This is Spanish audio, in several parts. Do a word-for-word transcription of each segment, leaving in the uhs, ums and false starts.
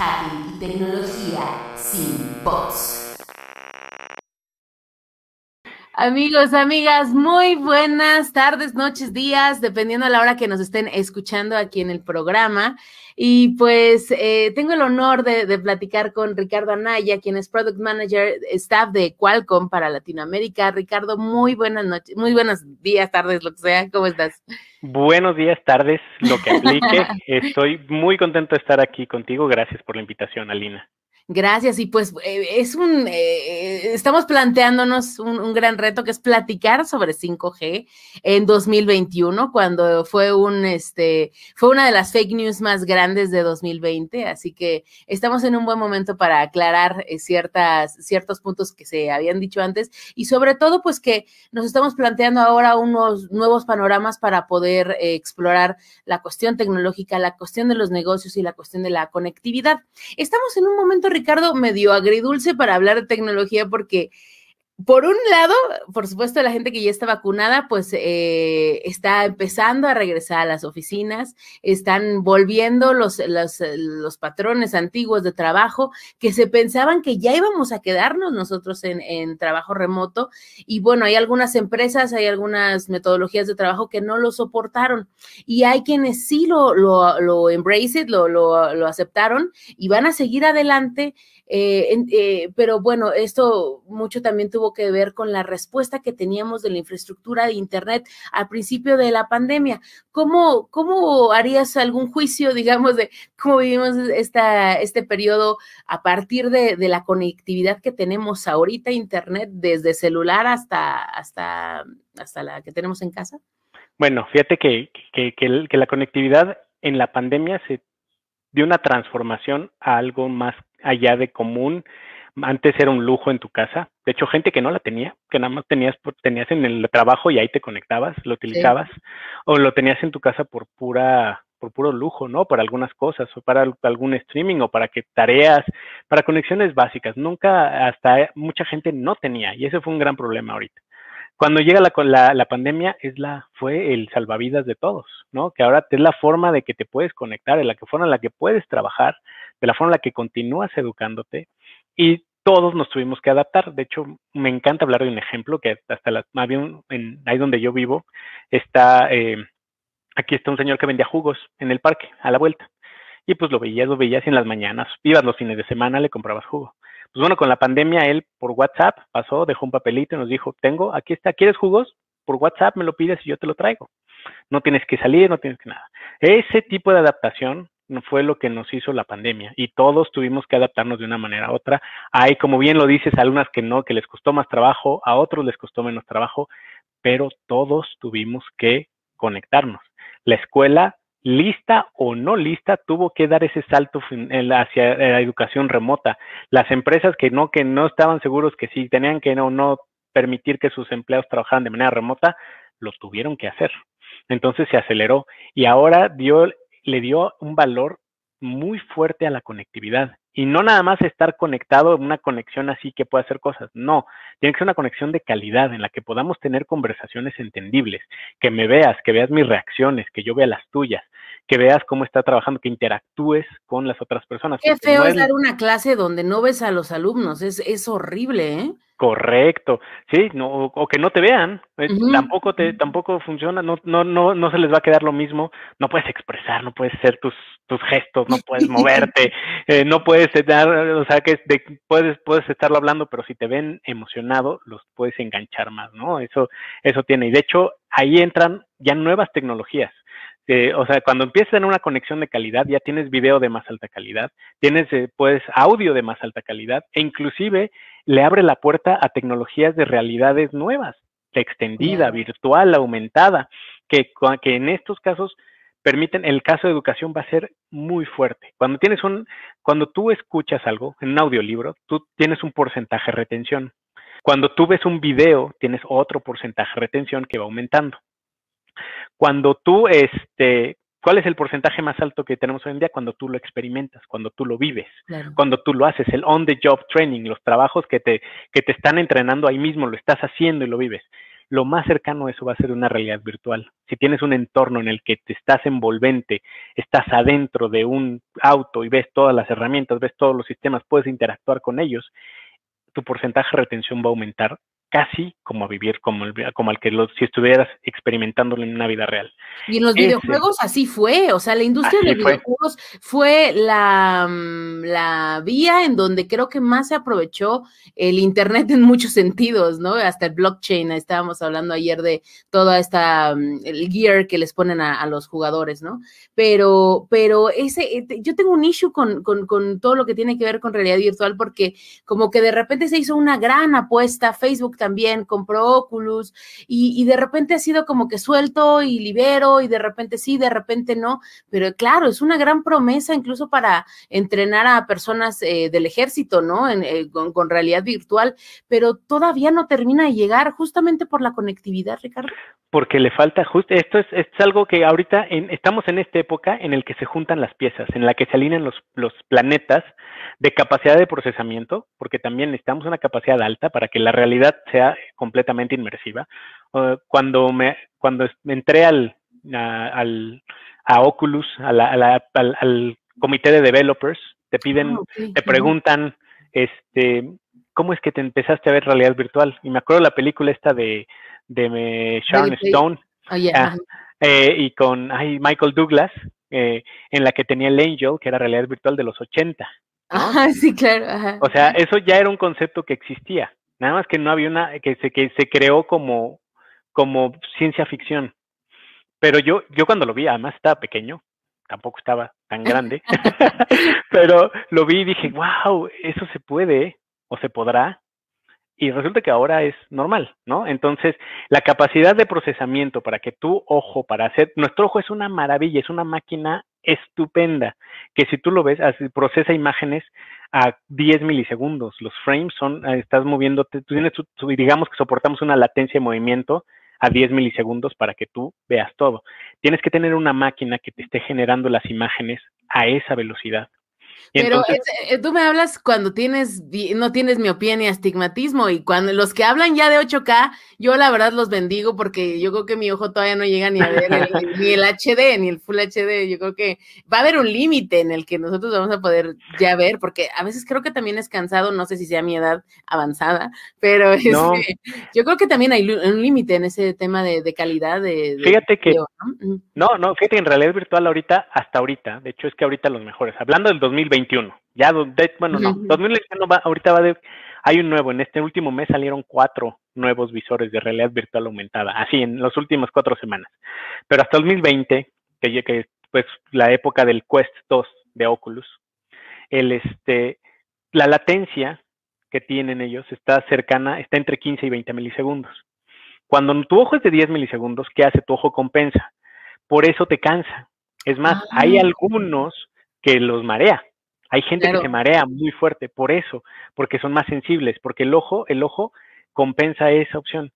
hacking y tecnología sin bots. Amigos, amigas, muy buenas tardes, noches, días, dependiendo a la hora que nos estén escuchando aquí en el programa. Y pues eh, tengo el honor de, de platicar con Ricardo Anaya, quien es Product Manager Staff de Qualcomm para Latinoamérica. Ricardo, muy buenas noches, muy buenos días, tardes, lo que sea. ¿Cómo estás? Buenos días, tardes, lo que aplique. Estoy muy contento de estar aquí contigo. Gracias por la invitación, Alina. Gracias, y pues eh, es un, eh, estamos planteándonos un, un gran reto que es platicar sobre cinco G en dos mil veintiuno, cuando fue un, este, fue una de las fake news más grandes de dos mil veinte, así que estamos en un buen momento para aclarar eh, ciertas, ciertos puntos que se habían dicho antes, y sobre todo pues que nos estamos planteando ahora unos nuevos panoramas para poder eh, explorar la cuestión tecnológica, la cuestión de los negocios y la cuestión de la conectividad. Estamos en un momento, Ricardo, medio agridulce para hablar de tecnología porque, por un lado, por supuesto, la gente que ya está vacunada, pues eh, está empezando a regresar a las oficinas, están volviendo los, los, los patrones antiguos de trabajo que se pensaban que ya íbamos a quedarnos nosotros en, en trabajo remoto. Y bueno, hay algunas empresas, hay algunas metodologías de trabajo que no lo soportaron. Y hay quienes sí lo, lo, lo embrace it, lo, lo, lo aceptaron y van a seguir adelante. Eh, eh, pero bueno, esto mucho también tuvo que ver con la respuesta que teníamos de la infraestructura de Internet al principio de la pandemia. ¿Cómo, cómo harías algún juicio, digamos, de cómo vivimos esta, este periodo a partir de, de la conectividad que tenemos ahorita, Internet, desde celular hasta, hasta, hasta la que tenemos en casa? Bueno, fíjate que, que, que, que la conectividad en la pandemia se dio una transformación a algo más allá de común. Antes era un lujo en tu casa. De hecho, gente que no la tenía, que nada más tenías, tenías en el trabajo y ahí te conectabas, lo utilizabas, sí. O lo tenías en tu casa por pura, por puro lujo, ¿no? Para algunas cosas, o para algún streaming, o para que tareas, para conexiones básicas. Nunca, hasta mucha gente no tenía, y ese fue un gran problema ahorita. Cuando llega la, la, la pandemia, es la, fue el salvavidas de todos, ¿no? Que ahora es la forma de que te puedes conectar, de la que forma en la que puedes trabajar, de la forma en la que continúas educándote, y todos nos tuvimos que adaptar. De hecho, me encanta hablar de un ejemplo que hasta la, más bien en, ahí donde yo vivo, está, eh, aquí está un señor que vendía jugos en el parque, a la vuelta, y pues lo veías, lo veías en las mañanas, ibas los fines de semana, le comprabas jugo. Pues bueno, con la pandemia él por WhatsApp pasó, dejó un papelito y nos dijo, tengo, aquí está, ¿quieres jugos? Por WhatsApp me lo pides y yo te lo traigo. No tienes que salir, no tienes que nada. Ese tipo de adaptación fue lo que nos hizo la pandemia y todos tuvimos que adaptarnos de una manera u otra. Hay, como bien lo dices, algunas que no, que les costó más trabajo, a otros les costó menos trabajo, pero todos tuvimos que conectarnos. La escuela, lista o no lista, tuvo que dar ese salto hacia la educación remota. Las empresas que no, que no estaban seguros que sí tenían que no, no permitir que sus empleados trabajaran de manera remota, lo tuvieron que hacer. Entonces se aceleró y ahora dio, le dio un valor muy fuerte a la conectividad. Y no nada más estar conectado, una conexión así que pueda hacer cosas. No, tiene que ser una conexión de calidad en la que podamos tener conversaciones entendibles, que me veas, que veas mis reacciones, que yo vea las tuyas, que veas cómo está trabajando, que interactúes con las otras personas. Qué feo no es dar una clase donde no ves a los alumnos, es, es horrible, ¿eh? Correcto, sí, no, o que no te vean, uh-huh. tampoco te, tampoco funciona, no, no, no, no se les va a quedar lo mismo, no puedes expresar, no puedes hacer tus, tus gestos, no puedes moverte, eh, no puedes dar, o sea que de, puedes, puedes estarlo hablando, pero si te ven emocionado, los puedes enganchar más, ¿no? Eso, eso tiene, y de hecho, ahí entran ya nuevas tecnologías. Eh, o sea, cuando empiezas en una conexión de calidad, ya tienes video de más alta calidad, tienes, eh, pues, audio de más alta calidad, e inclusive le abre la puerta a tecnologías de realidades nuevas, extendida, yeah. virtual, aumentada, que, que en estos casos permiten, el caso de educación va a ser muy fuerte. Cuando tienes un, cuando tú escuchas algo en un audiolibro, tú tienes un porcentaje de retención. Cuando tú ves un video, tienes otro porcentaje de retención que va aumentando. Cuando tú, este, ¿cuál es el porcentaje más alto que tenemos hoy en día? Cuando tú lo experimentas, cuando tú lo vives, claro. Cuando tú lo haces, el on-the-job training, los trabajos que te, que te están entrenando ahí mismo, lo estás haciendo y lo vives. lo más cercano a eso va a ser una realidad virtual. Si tienes un entorno en el que te estás envolvente, estás adentro de un auto y ves todas las herramientas, ves todos los sistemas, puedes interactuar con ellos, tu porcentaje de retención va a aumentar casi como a vivir, como, el, como al que lo, si estuvieras experimentándolo en una vida real. Y en los Ese, videojuegos así fue, o sea, la industria de los fue. videojuegos fue la, la vía en donde creo que más se aprovechó el Internet en muchos sentidos, ¿no? Hasta el blockchain, estábamos hablando ayer de toda esta, el gear que les ponen a, a los jugadores, ¿no? Pero, pero ese, yo tengo un issue con, con, con todo lo que tiene que ver con realidad virtual, porque como que de repente se hizo una gran apuesta, Facebook también compró Oculus, y, y de repente ha sido como que suelto y libero, y de repente sí, de repente no, pero claro, es una gran promesa incluso para entrenar a personas eh, del ejército, ¿no? En, eh, con, con realidad virtual, pero todavía no termina de llegar justamente por la conectividad, Ricardo. Porque le falta, justo, esto es, es algo que ahorita en, estamos en esta época en el que se juntan las piezas, en la que se alinean los, los planetas de capacidad de procesamiento, porque también necesitamos una capacidad alta para que la realidad sea completamente inmersiva. Uh, cuando me, cuando entré al, a, al, a Oculus, a la, a la, al, al comité de developers, te piden, ah, okay. te preguntan, uh-huh. este, ¿cómo es que te empezaste a ver realidad virtual? Y me acuerdo la película esta de, de Sharon Stone, oh, yeah. ah, eh, y con ay, Michael Douglas, eh, en la que tenía el Angel, que era realidad virtual de los ochenta, ¿no? Ajá, sí, claro. Ajá. O sea, eso ya era un concepto que existía, nada más que no había una, que se, que se creó como, como ciencia ficción. Pero yo, yo cuando lo vi, además estaba pequeño, tampoco estaba tan grande, pero lo vi y dije, wow, eso se puede, o se podrá, y resulta que ahora es normal, ¿no? Entonces, la capacidad de procesamiento para que tu ojo, para hacer, nuestro ojo es una maravilla, es una máquina estupenda, que si tú lo ves, así, procesa imágenes a diez milisegundos, los frames son, estás moviéndote, tú tienes, digamos que soportamos una latencia de movimiento a diez milisegundos para que tú veas todo. Tienes que tener una máquina que te esté generando las imágenes a esa velocidad. Y Pero entonces, es, tú me hablas cuando tienes, no tienes miopía ni astigmatismo, y cuando los que hablan ya de ocho K, yo la verdad los bendigo, porque yo creo que mi ojo todavía no llega ni a ver el, ni el H D, ni el Full H D. Yo creo que va a haber un límite en el que nosotros vamos a poder ya ver, porque a veces creo que también es cansado, no sé si sea mi edad avanzada, pero no. este, yo creo que también hay un límite en ese tema de, de calidad de, de Fíjate que, video, ¿no? no, no, fíjate que en realidad virtual ahorita, hasta ahorita, de hecho es que ahorita los mejores, hablando del dos mil veintiuno, ya, de, bueno, no, uh-huh. dos mil veintiuno va, ahorita va de, hay un nuevo, en este último mes salieron cuatro nuevos visores de realidad virtual aumentada, así en las últimas cuatro semanas, pero hasta dos mil veinte, que, que pues la época del Quest dos de Oculus, el, este, la latencia que tienen ellos está cercana, está entre quince y veinte milisegundos. Cuando tu ojo es de diez milisegundos, ¿qué hace? Tu ojo compensa. Por eso te cansa. Es más, ah, hay algunos que los marea. Hay gente claro. que se marea muy fuerte por eso, porque son más sensibles, porque el ojo, el ojo compensa esa opción.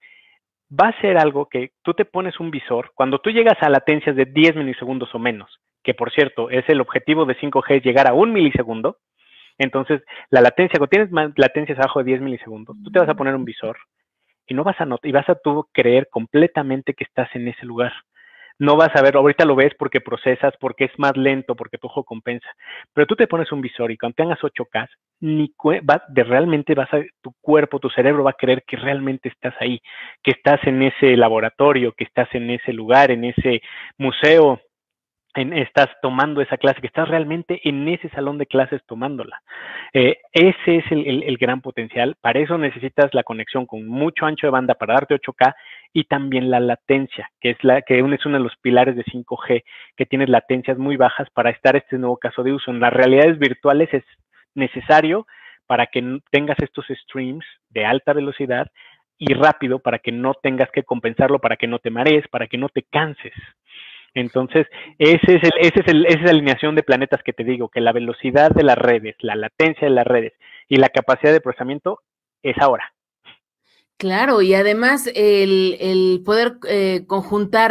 Va a ser algo que tú te pones un visor, cuando tú llegas a latencias de diez milisegundos o menos, que por cierto, es el objetivo de cinco G, es llegar a un milisegundo. Entonces, la latencia, cuando tienes latencias abajo de diez milisegundos, tú te vas a poner un visor y no vas a notar, y vas a tú creer completamente que estás en ese lugar. No vas a ver, ahorita lo ves porque procesas, porque es más lento, porque tu ojo compensa, pero tú te pones un visor y cuando tengas ocho K, ni va, de realmente vas a, tu cuerpo, tu cerebro va a creer que realmente estás ahí, que estás en ese laboratorio, que estás en ese lugar, en ese museo, en, estás tomando esa clase, que estás realmente en ese salón de clases tomándola. Eh, ese es el, el, el gran potencial. Para eso necesitas la conexión con mucho ancho de banda para darte ocho K y también la latencia, que es la que es uno de los pilares de cinco G, que tienes latencias muy bajas para estar este nuevo caso de uso. En las realidades virtuales es necesario para que tengas estos streams de alta velocidad y rápido, para que no tengas que compensarlo, para que no te marees, para que no te canses. Entonces, ese es el, ese es el, esa es la alineación de planetas que te digo, que la velocidad de las redes, la latencia de las redes y la capacidad de procesamiento es ahora. Claro, y además el, el poder eh, conjuntar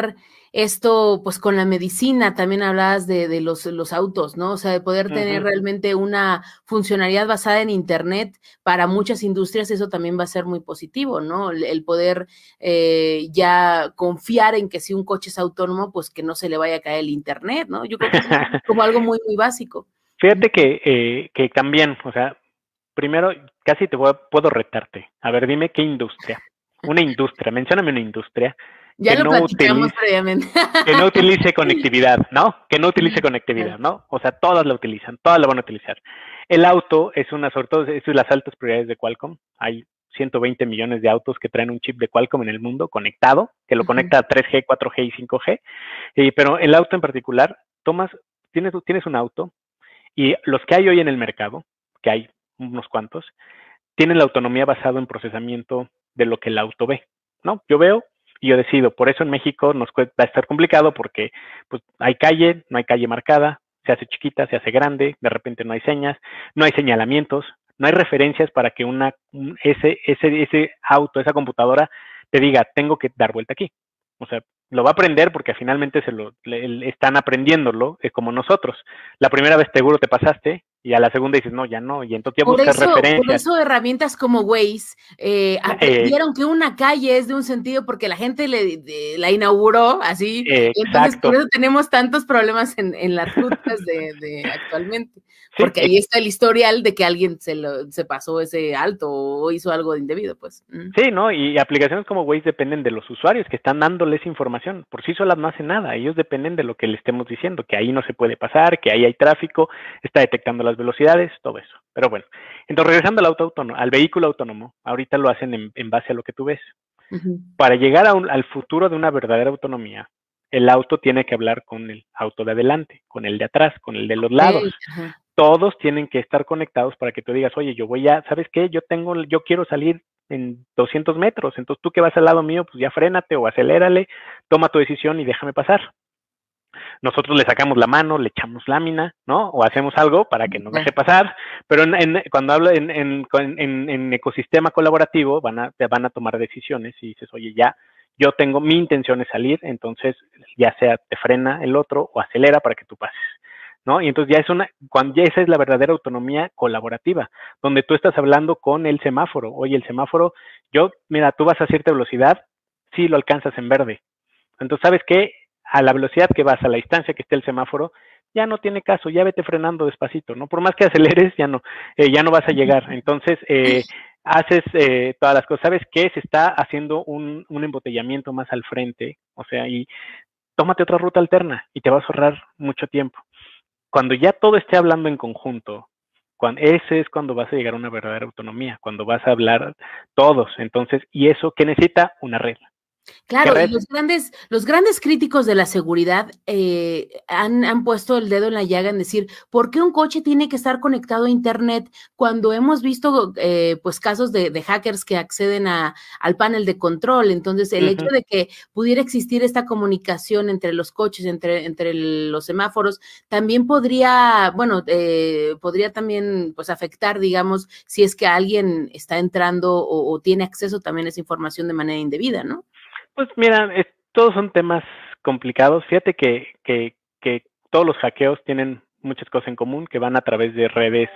Esto, pues con la medicina, también hablabas de, de los, los autos, ¿no? O sea, de poder tener Ujú. realmente una funcionalidad basada en Internet para muchas industrias, eso también va a ser muy positivo, ¿no? El, el poder eh, ya confiar en que si un coche es autónomo, pues que no se le vaya a caer el Internet, ¿no? Yo creo que eso es como algo muy, muy básico. Fíjate que, eh, que también, o sea, primero casi te voy a- puedo retarte. A ver, dime qué industria. Una industria, mencióname una industria Ya que lo no platicamos utilice, previamente. que no utilice conectividad, ¿no? Que no utilice conectividad, ¿no? O sea, todas la utilizan, todas la van a utilizar. El auto es una, sobre todo, es las altas prioridades de Qualcomm. Hay ciento veinte millones de autos que traen un chip de Qualcomm en el mundo conectado, que lo conecta a tres G, cuatro G y cinco G. Y, pero el auto en particular, tomas, tienes, tienes un auto y los que hay hoy en el mercado, que hay unos cuantos, tienen la autonomía basada en procesamiento de lo que el auto ve, ¿no? Yo veo y yo decido. Por eso en México nos va a estar complicado porque pues, hay calle, no hay calle marcada, se hace chiquita, se hace grande, de repente no hay señas, no hay señalamientos, no hay referencias para que una, un, ese, ese, ese auto, esa computadora te diga, tengo que dar vuelta aquí. O sea, lo va a aprender porque finalmente se lo le, están aprendiéndolo, es como nosotros. La primera vez seguro te pasaste y a la segunda dices, no, ya no, y entonces ya Por buscas eso, por referencias. eso herramientas como Waze eh, Eh, aprendieron que una calle es de un sentido porque la gente le, de, la inauguró así, eh, entonces por exacto. eso tenemos tantos problemas en, en las rutas de, de actualmente, Sí, porque ahí eh, está el historial de que alguien se, lo, se pasó ese alto o hizo algo indebido, pues. Mm. sí, ¿no? Y aplicaciones como Waze dependen de los usuarios que están dándoles información. Por sí solas no hacen nada. Ellos dependen de lo que le estemos diciendo, que ahí no se puede pasar, que ahí hay tráfico, está detectando las velocidades, todo eso. Pero bueno, entonces regresando al auto autónomo, al vehículo autónomo, ahorita lo hacen en, en base a lo que tú ves. Uh-huh. Para llegar a un, al futuro de una verdadera autonomía, el auto tiene que hablar con el auto de adelante, con el de atrás, con el de los lados. Okay. Uh-huh. Todos tienen que estar conectados para que tú digas, oye, yo voy a, ¿sabes qué? Yo tengo, yo quiero salir en doscientos metros, entonces tú que vas al lado mío, pues ya frénate o acelérale, toma tu decisión y déjame pasar. Nosotros le sacamos la mano, le echamos lámina, ¿no? O hacemos algo para que nos deje pasar, pero en, en, cuando hablo en, en, en, en, ecosistema colaborativo van a, van a tomar decisiones y dices, oye, ya, yo tengo, mi intención es salir, entonces ya sea te frena el otro o acelera para que tú pases. ¿No? Y entonces ya es una, cuando ya esa es la verdadera autonomía colaborativa, donde tú estás hablando con el semáforo. Oye, el semáforo, yo, mira, tú vas a cierta velocidad, sí lo alcanzas en verde. Entonces, ¿sabes qué? A la velocidad que vas, a la distancia que esté el semáforo, ya no tiene caso, ya vete frenando despacito, ¿no? Por más que aceleres, ya no, eh, ya no vas a llegar. Entonces, eh, haces eh, todas las cosas. ¿Sabes qué? Se está haciendo un, un embotellamiento más al frente, o sea, y tómate otra ruta alterna y te vas a ahorrar mucho tiempo. Cuando ya todo esté hablando en conjunto, cuando, ese es cuando vas a llegar a una verdadera autonomía, cuando vas a hablar todos. Entonces, ¿y eso qué necesita? Una red. ¿Qué Claro, y red? los grandes, los grandes críticos de la seguridad eh, han, han puesto el dedo en la llaga en decir, ¿por qué un coche tiene que estar conectado a Internet cuando hemos visto eh, pues casos de, de hackers que acceden a, al panel de control? Entonces, el hecho Uh-huh. de que pudiera existir esta comunicación entre los coches, entre, entre el, los semáforos, también podría, bueno, eh, podría también pues afectar, digamos, si es que alguien está entrando o, o tiene acceso también a esa información de manera indebida, ¿no? Pues mira, es, todos son temas complicados. Fíjate que, que, que todos los hackeos tienen muchas cosas en común, que van a través de redes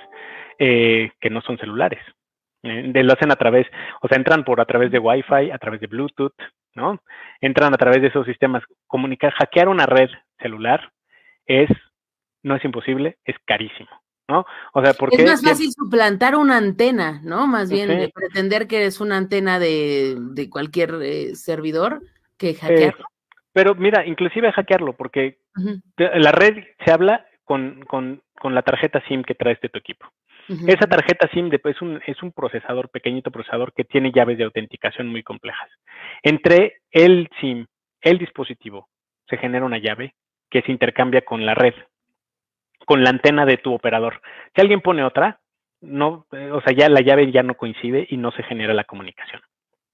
eh, que no son celulares. Eh, de, lo hacen a través, o sea, entran por a través de Wi-Fi, a través de Bluetooth, ¿no? Entran a través de esos sistemas. Comunicar, hackear una red celular es, no es imposible, es carísimo, ¿no? O sea, Es porque más fácil suplantar una antena, ¿no? Más bien eh, sí, pretender que es una antena de, de cualquier eh, servidor que eh, hackearlo. pero mira, inclusive hackearlo, porque Ujú, la red se habla con, con, con la tarjeta SIM que traes de tu equipo. ujú. Esa tarjeta SIM de, es, un, es un procesador, pequeñito procesador que tiene llaves de autenticación muy complejas. Entre el SIM, el dispositivo, se genera una llave que se intercambia con la red, con la antena de tu operador. Si alguien pone otra, no, eh, o sea, ya la llave ya no coincide y no se genera la comunicación.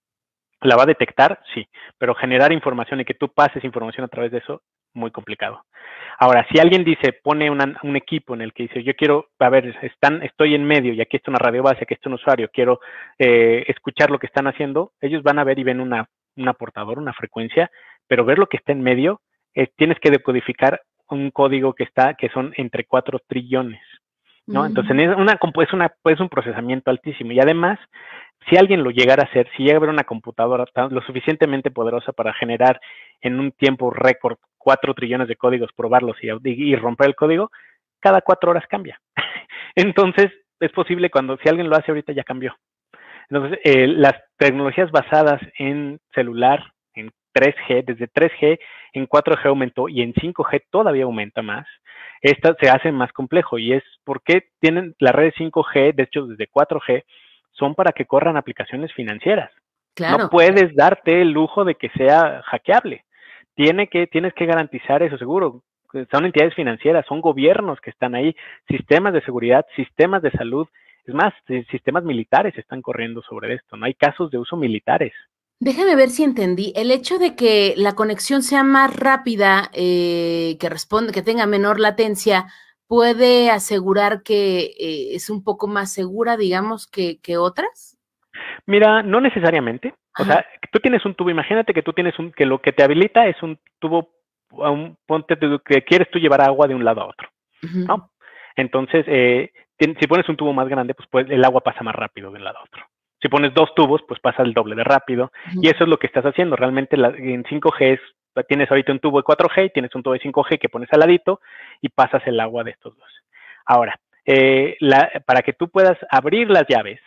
¿La va a detectar? Sí, pero generar información y que tú pases información a través de eso, muy complicado. Ahora, si alguien dice, pone una, un equipo en el que dice, yo quiero, a ver, están, estoy en medio y aquí está una radio base, aquí está un usuario, quiero eh, escuchar lo que están haciendo, ellos van a ver y ven una, una portadora, una frecuencia, pero ver lo que está en medio eh, tienes que decodificar un código que está, que son entre cuatro trillones, ¿no? Uh-huh. Entonces es, una, es, una, es un procesamiento altísimo y además, si alguien lo llegara a hacer, si llega a haber una computadora tan, lo suficientemente poderosa para generar en un tiempo récord cuatro trillones de códigos, probarlos y, y, y romper el código, cada cuatro horas cambia. Entonces, es posible cuando, si alguien lo hace ahorita, ya cambió. Entonces, eh, las tecnologías basadas en celular, en tres G, desde tres G en cuatro G aumentó y en cinco G todavía aumenta más. Esta se hace más complejo y es porque tienen las redes cinco G, de hecho desde cuatro G, son para que corran aplicaciones financieras. Claro. No puedes darte el lujo de que sea hackeable. Tiene que, tienes que garantizar eso seguro. Son entidades financieras, son gobiernos que están ahí, sistemas de seguridad, sistemas de salud. Es más, sistemas militares están corriendo sobre esto, ¿no? Hay casos de uso militares. Déjame ver si entendí. El hecho de que la conexión sea más rápida, eh, que responde, que tenga menor latencia, ¿puede asegurar que eh, es un poco más segura, digamos, que, que otras? Mira, no necesariamente. O Ajá. sea, tú tienes un tubo, imagínate que tú tienes un, que lo que te habilita es un tubo, un, ponte que quieres tú llevar agua de un lado a otro, uh-huh. ¿no? Entonces, eh, si pones un tubo más grande, pues, pues el agua pasa más rápido de un lado a otro. Si pones dos tubos, pues pasa el doble de rápido. Uh-huh. Y eso es lo que estás haciendo. Realmente la, en cinco G es, tienes ahorita un tubo de cuatro G y tienes un tubo de cinco G que pones al ladito y pasas el agua de estos dos. Ahora, eh, la, para que tú puedas abrir las llaves,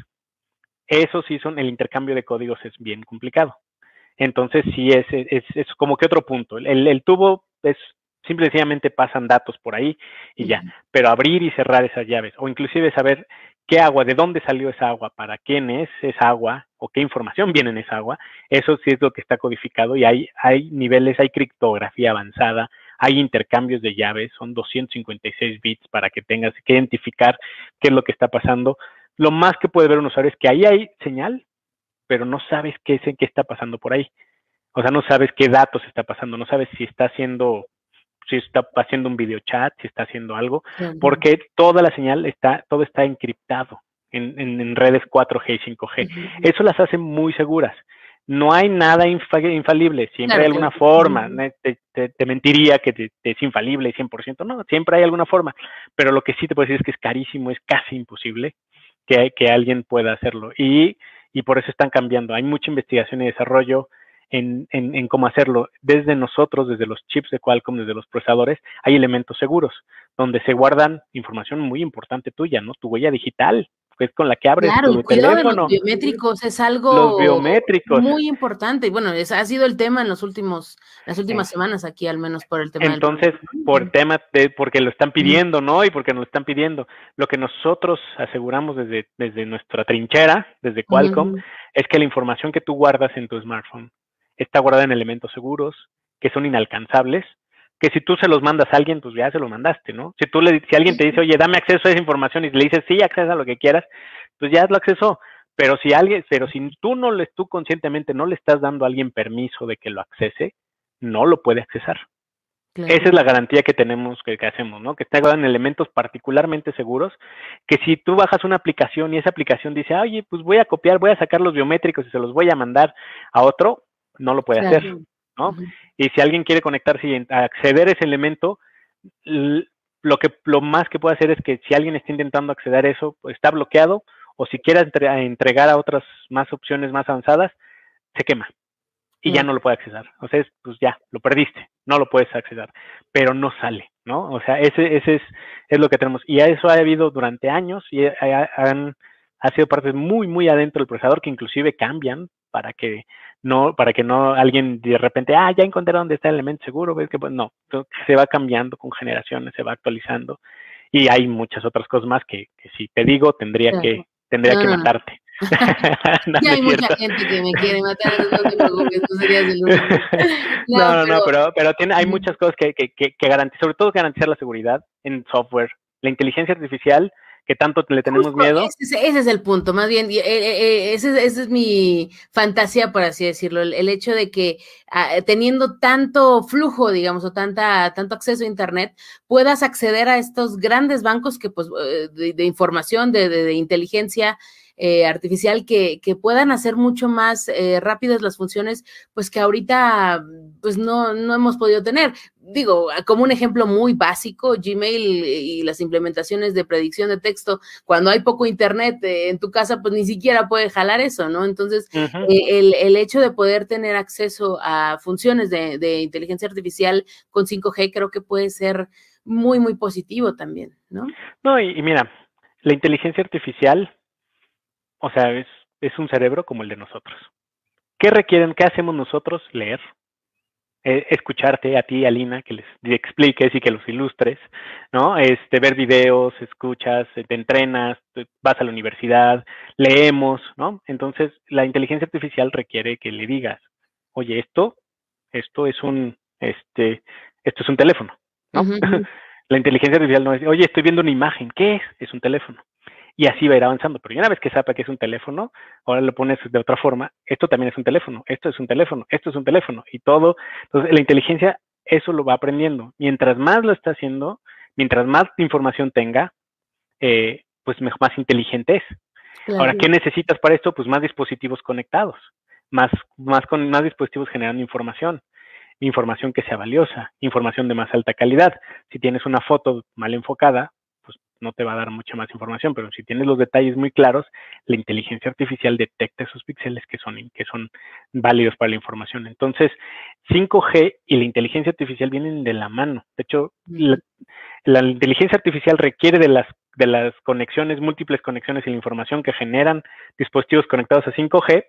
eso sí son, el intercambio de códigos es bien complicado. Entonces sí es, es, es como que otro punto. El, el tubo es, simple y sencillamente pasan datos por ahí y ya. Uh-huh. Pero abrir y cerrar esas llaves, o inclusive saber qué agua, de dónde salió esa agua, para quién es esa agua, o qué información viene en esa agua, eso sí es lo que está codificado y hay, hay niveles, hay criptografía avanzada, hay intercambios de llaves, son doscientos cincuenta y seis bits para que tengas que identificar qué es lo que está pasando. Lo más que puede ver un usuario es que ahí hay señal, pero no sabes qué es, qué está pasando por ahí. O sea, no sabes qué datos está pasando, no sabes si está haciendo, si está haciendo un video chat, si está haciendo algo, uh-huh. porque toda la señal está, todo está encriptado en, en, en redes cuatro G y cinco G. Uh-huh. Eso las hace muy seguras. No hay nada infa- infalible, siempre claro, hay alguna claro. forma. Uh-huh. Te, te, te mentiría que te, te es infalible cien por ciento, no, siempre hay alguna forma. Pero lo que sí te puedo decir es que es carísimo, es casi imposible que, que alguien pueda hacerlo. Y, y por eso están cambiando. Hay mucha investigación y desarrollo En, en, en cómo hacerlo. Desde nosotros, desde los chips de Qualcomm, desde los procesadores, hay elementos seguros, donde se guardan información muy importante tuya, ¿no? Tu huella digital, que es con la que abres claro, tu el cuidado teléfono. De los biométricos es algo los biométricos. muy importante. Y bueno, ese ha sido el tema en los últimos, las últimas sí. semanas aquí, al menos por el tema Entonces, del... por el tema de, porque lo están pidiendo, ¿no? Y porque nos lo están pidiendo. Lo que nosotros aseguramos desde, desde nuestra trinchera, desde Qualcomm, uh-huh. es que la información que tú guardas en tu smartphone está guardada en elementos seguros, que son inalcanzables, que si tú se los mandas a alguien, pues ya se lo mandaste, ¿no? Si tú le, si alguien te dice, oye, dame acceso a esa información y le dices, sí, accesa a lo que quieras, pues ya lo accesó. Pero si alguien, pero si tú no le, tú conscientemente no le estás dando a alguien permiso de que lo accese, no lo puede accesar. Claro. Esa es la garantía que tenemos, que, que hacemos, ¿no? Que está guardado en elementos particularmente seguros, que si tú bajas una aplicación y esa aplicación dice, oye, pues voy a copiar, voy a sacar los biométricos y se los voy a mandar a otro, no lo puede claro. hacer, ¿no? Uh-huh. Y si alguien quiere conectarse y acceder a ese elemento, lo que lo más que puede hacer es que si alguien está intentando acceder a eso, pues está bloqueado, o si quiere entre, entregar a otras más opciones más avanzadas, se quema y uh-huh. ya no lo puede acceder. O sea, es, pues ya, lo perdiste, no lo puedes acceder, pero no sale, ¿no? O sea, ese, ese es, es lo que tenemos. Y eso ha habido durante años y ha, han, ha sido partes muy, muy adentro del procesador que inclusive cambian para que no, para que no alguien de repente, ah, ya encontré dónde está el elemento seguro, ves que pues no, se va cambiando con generaciones, se va actualizando y hay muchas otras cosas más que, que si te digo tendría claro. que tendría no, que no, matarte. No, ya hay mucha cierto. gente que me quiere matar, no te preocupes, tú serías el único. No, no, no, pero, no, pero, pero tiene, hay muchas cosas que, que, que, que garantizar, sobre todo garantizar la seguridad en software, la inteligencia artificial, que tanto le tenemos Justo, miedo. Ese, ese es el punto, más bien, eh, eh, ese, esa es mi fantasía, por así decirlo, el, el hecho de que uh, teniendo tanto flujo, digamos, o tanta tanto acceso a Internet, puedas acceder a estos grandes bancos que, pues, de, de información, de, de, de inteligencia, eh, artificial que, que puedan hacer mucho más eh, rápidas las funciones, pues que ahorita pues no, no hemos podido tener. Digo, como un ejemplo muy básico, Gmail y las implementaciones de predicción de texto, cuando hay poco internet eh, en tu casa, pues ni siquiera puede jalar eso, ¿no? Entonces, uh-huh. eh, el, el hecho de poder tener acceso a funciones de, de inteligencia artificial con cinco G creo que puede ser muy, muy positivo también, ¿no? No, y, y mira, la inteligencia artificial, o sea, es, es un cerebro como el de nosotros. ¿Qué requieren? ¿Qué hacemos nosotros? Leer. Eh, escucharte a ti, Alina, que les expliques y que los ilustres, ¿no? Este, ver videos, escuchas, te entrenas, vas a la universidad, leemos, ¿no? Entonces, la inteligencia artificial requiere que le digas, oye, esto, esto es un, este, esto es un teléfono, ¿no? Uh-huh. La inteligencia artificial no es, oye, estoy viendo una imagen, ¿qué es? Es un teléfono. Y así va a ir avanzando. Pero ya una vez que sepa que es un teléfono, ahora lo pones de otra forma, esto también es un teléfono, esto es un teléfono, esto es un teléfono, y todo. Entonces, la inteligencia eso lo va aprendiendo. Mientras más lo está haciendo, mientras más información tenga, eh, pues más inteligente es. Claro. Ahora, ¿qué necesitas para esto? Pues más dispositivos conectados, más, más, con, más dispositivos generando información. Información que sea valiosa, información de más alta calidad. Si tienes una foto mal enfocada, pues no te va a dar mucha más información, pero si tienes los detalles muy claros, la inteligencia artificial detecta esos píxeles que son, que son válidos para la información. Entonces, cinco G y la inteligencia artificial vienen de la mano. De hecho, la, la inteligencia artificial requiere de las, de las conexiones, múltiples conexiones y la información que generan dispositivos conectados a cinco G,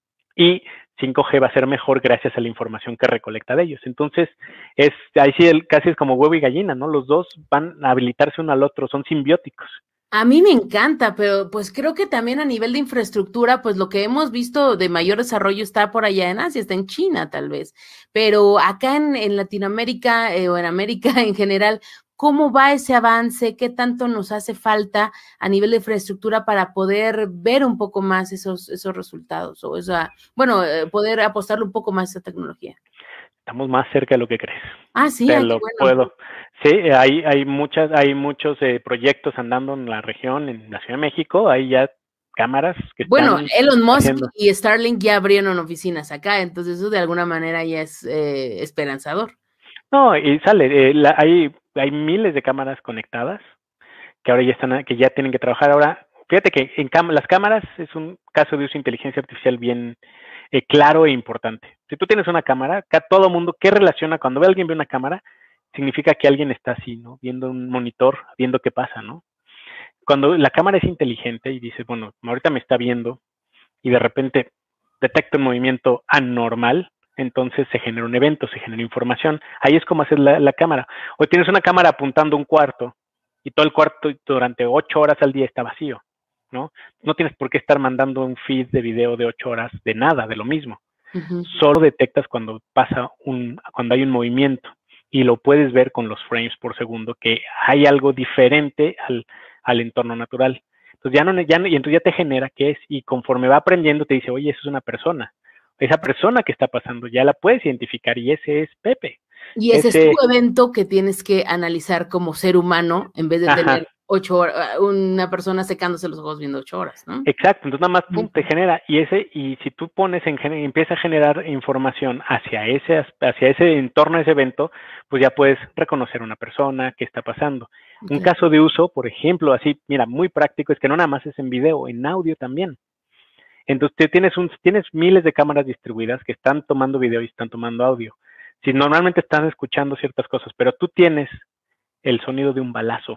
y cinco G va a ser mejor gracias a la información que recolecta de ellos. Entonces, es ahí sí el, casi es como huevo y gallina, ¿no? Los dos van a habilitarse uno al otro, son simbióticos. A mí me encanta, pero pues creo que también a nivel de infraestructura, pues lo que hemos visto de mayor desarrollo está por allá en Asia, está en China tal vez, pero acá en, en Latinoamérica eh, o en América en general, ¿cómo va ese avance? ¿Qué tanto nos hace falta a nivel de infraestructura para poder ver un poco más esos, esos resultados? O esa, bueno, eh, poder apostarle un poco más a esa tecnología. Estamos más cerca de lo que crees. Ah, sí, Te ay, lo bueno. puedo. Sí, hay, hay muchas, hay muchos eh, proyectos andando en la región, en la Ciudad de México, hay ya cámaras que bueno, están Elon Musk haciendo... y Starlink ya abrieron oficinas acá, entonces eso de alguna manera ya es eh, esperanzador. No, y sale, eh, la, hay, hay miles de cámaras conectadas que ahora ya están, que ya tienen que trabajar. Ahora, fíjate que en cam las cámaras es un caso de uso de inteligencia artificial bien eh, claro e importante. Si tú tienes una cámara, acá todo el mundo, ¿qué relaciona? Cuando ve a alguien ve una cámara, significa que alguien está así, ¿no? Viendo un monitor, viendo qué pasa, ¿no? Cuando la cámara es inteligente y dice, bueno, ahorita me está viendo y de repente detecta un movimiento anormal, entonces se genera un evento, se genera información. Ahí es como hacer la, la cámara. O tienes una cámara apuntando un cuarto y todo el cuarto durante ocho horas al día está vacío, ¿no? No tienes por qué estar mandando un feed de video de ocho horas de nada, de lo mismo. Uh-huh. Solo detectas cuando pasa un, cuando hay un movimiento y lo puedes ver con los frames por segundo, que hay algo diferente al, al entorno natural. Entonces ya no, ya no, y entonces ya te genera qué es, y conforme va aprendiendo te dice, oye, eso es una persona. Esa persona que está pasando ya la puedes identificar y ese es Pepe. Y ese, ese es tu evento que tienes que analizar como ser humano en vez de Ajá. tener ocho horas, una persona secándose los ojos viendo ocho horas, ¿no? Exacto, entonces nada más pum, te genera, y ese, y si tú pones en empieza a generar información hacia ese, hacia ese entorno, ese evento, pues ya puedes reconocer a una persona, qué está pasando. Okay. Un caso de uso, por ejemplo, así, mira, muy práctico, es que no nada más es en video, en audio también. Entonces tienes un, tienes miles de cámaras distribuidas que están tomando video y están tomando audio. Si normalmente están escuchando ciertas cosas, pero tú tienes el sonido de un balazo,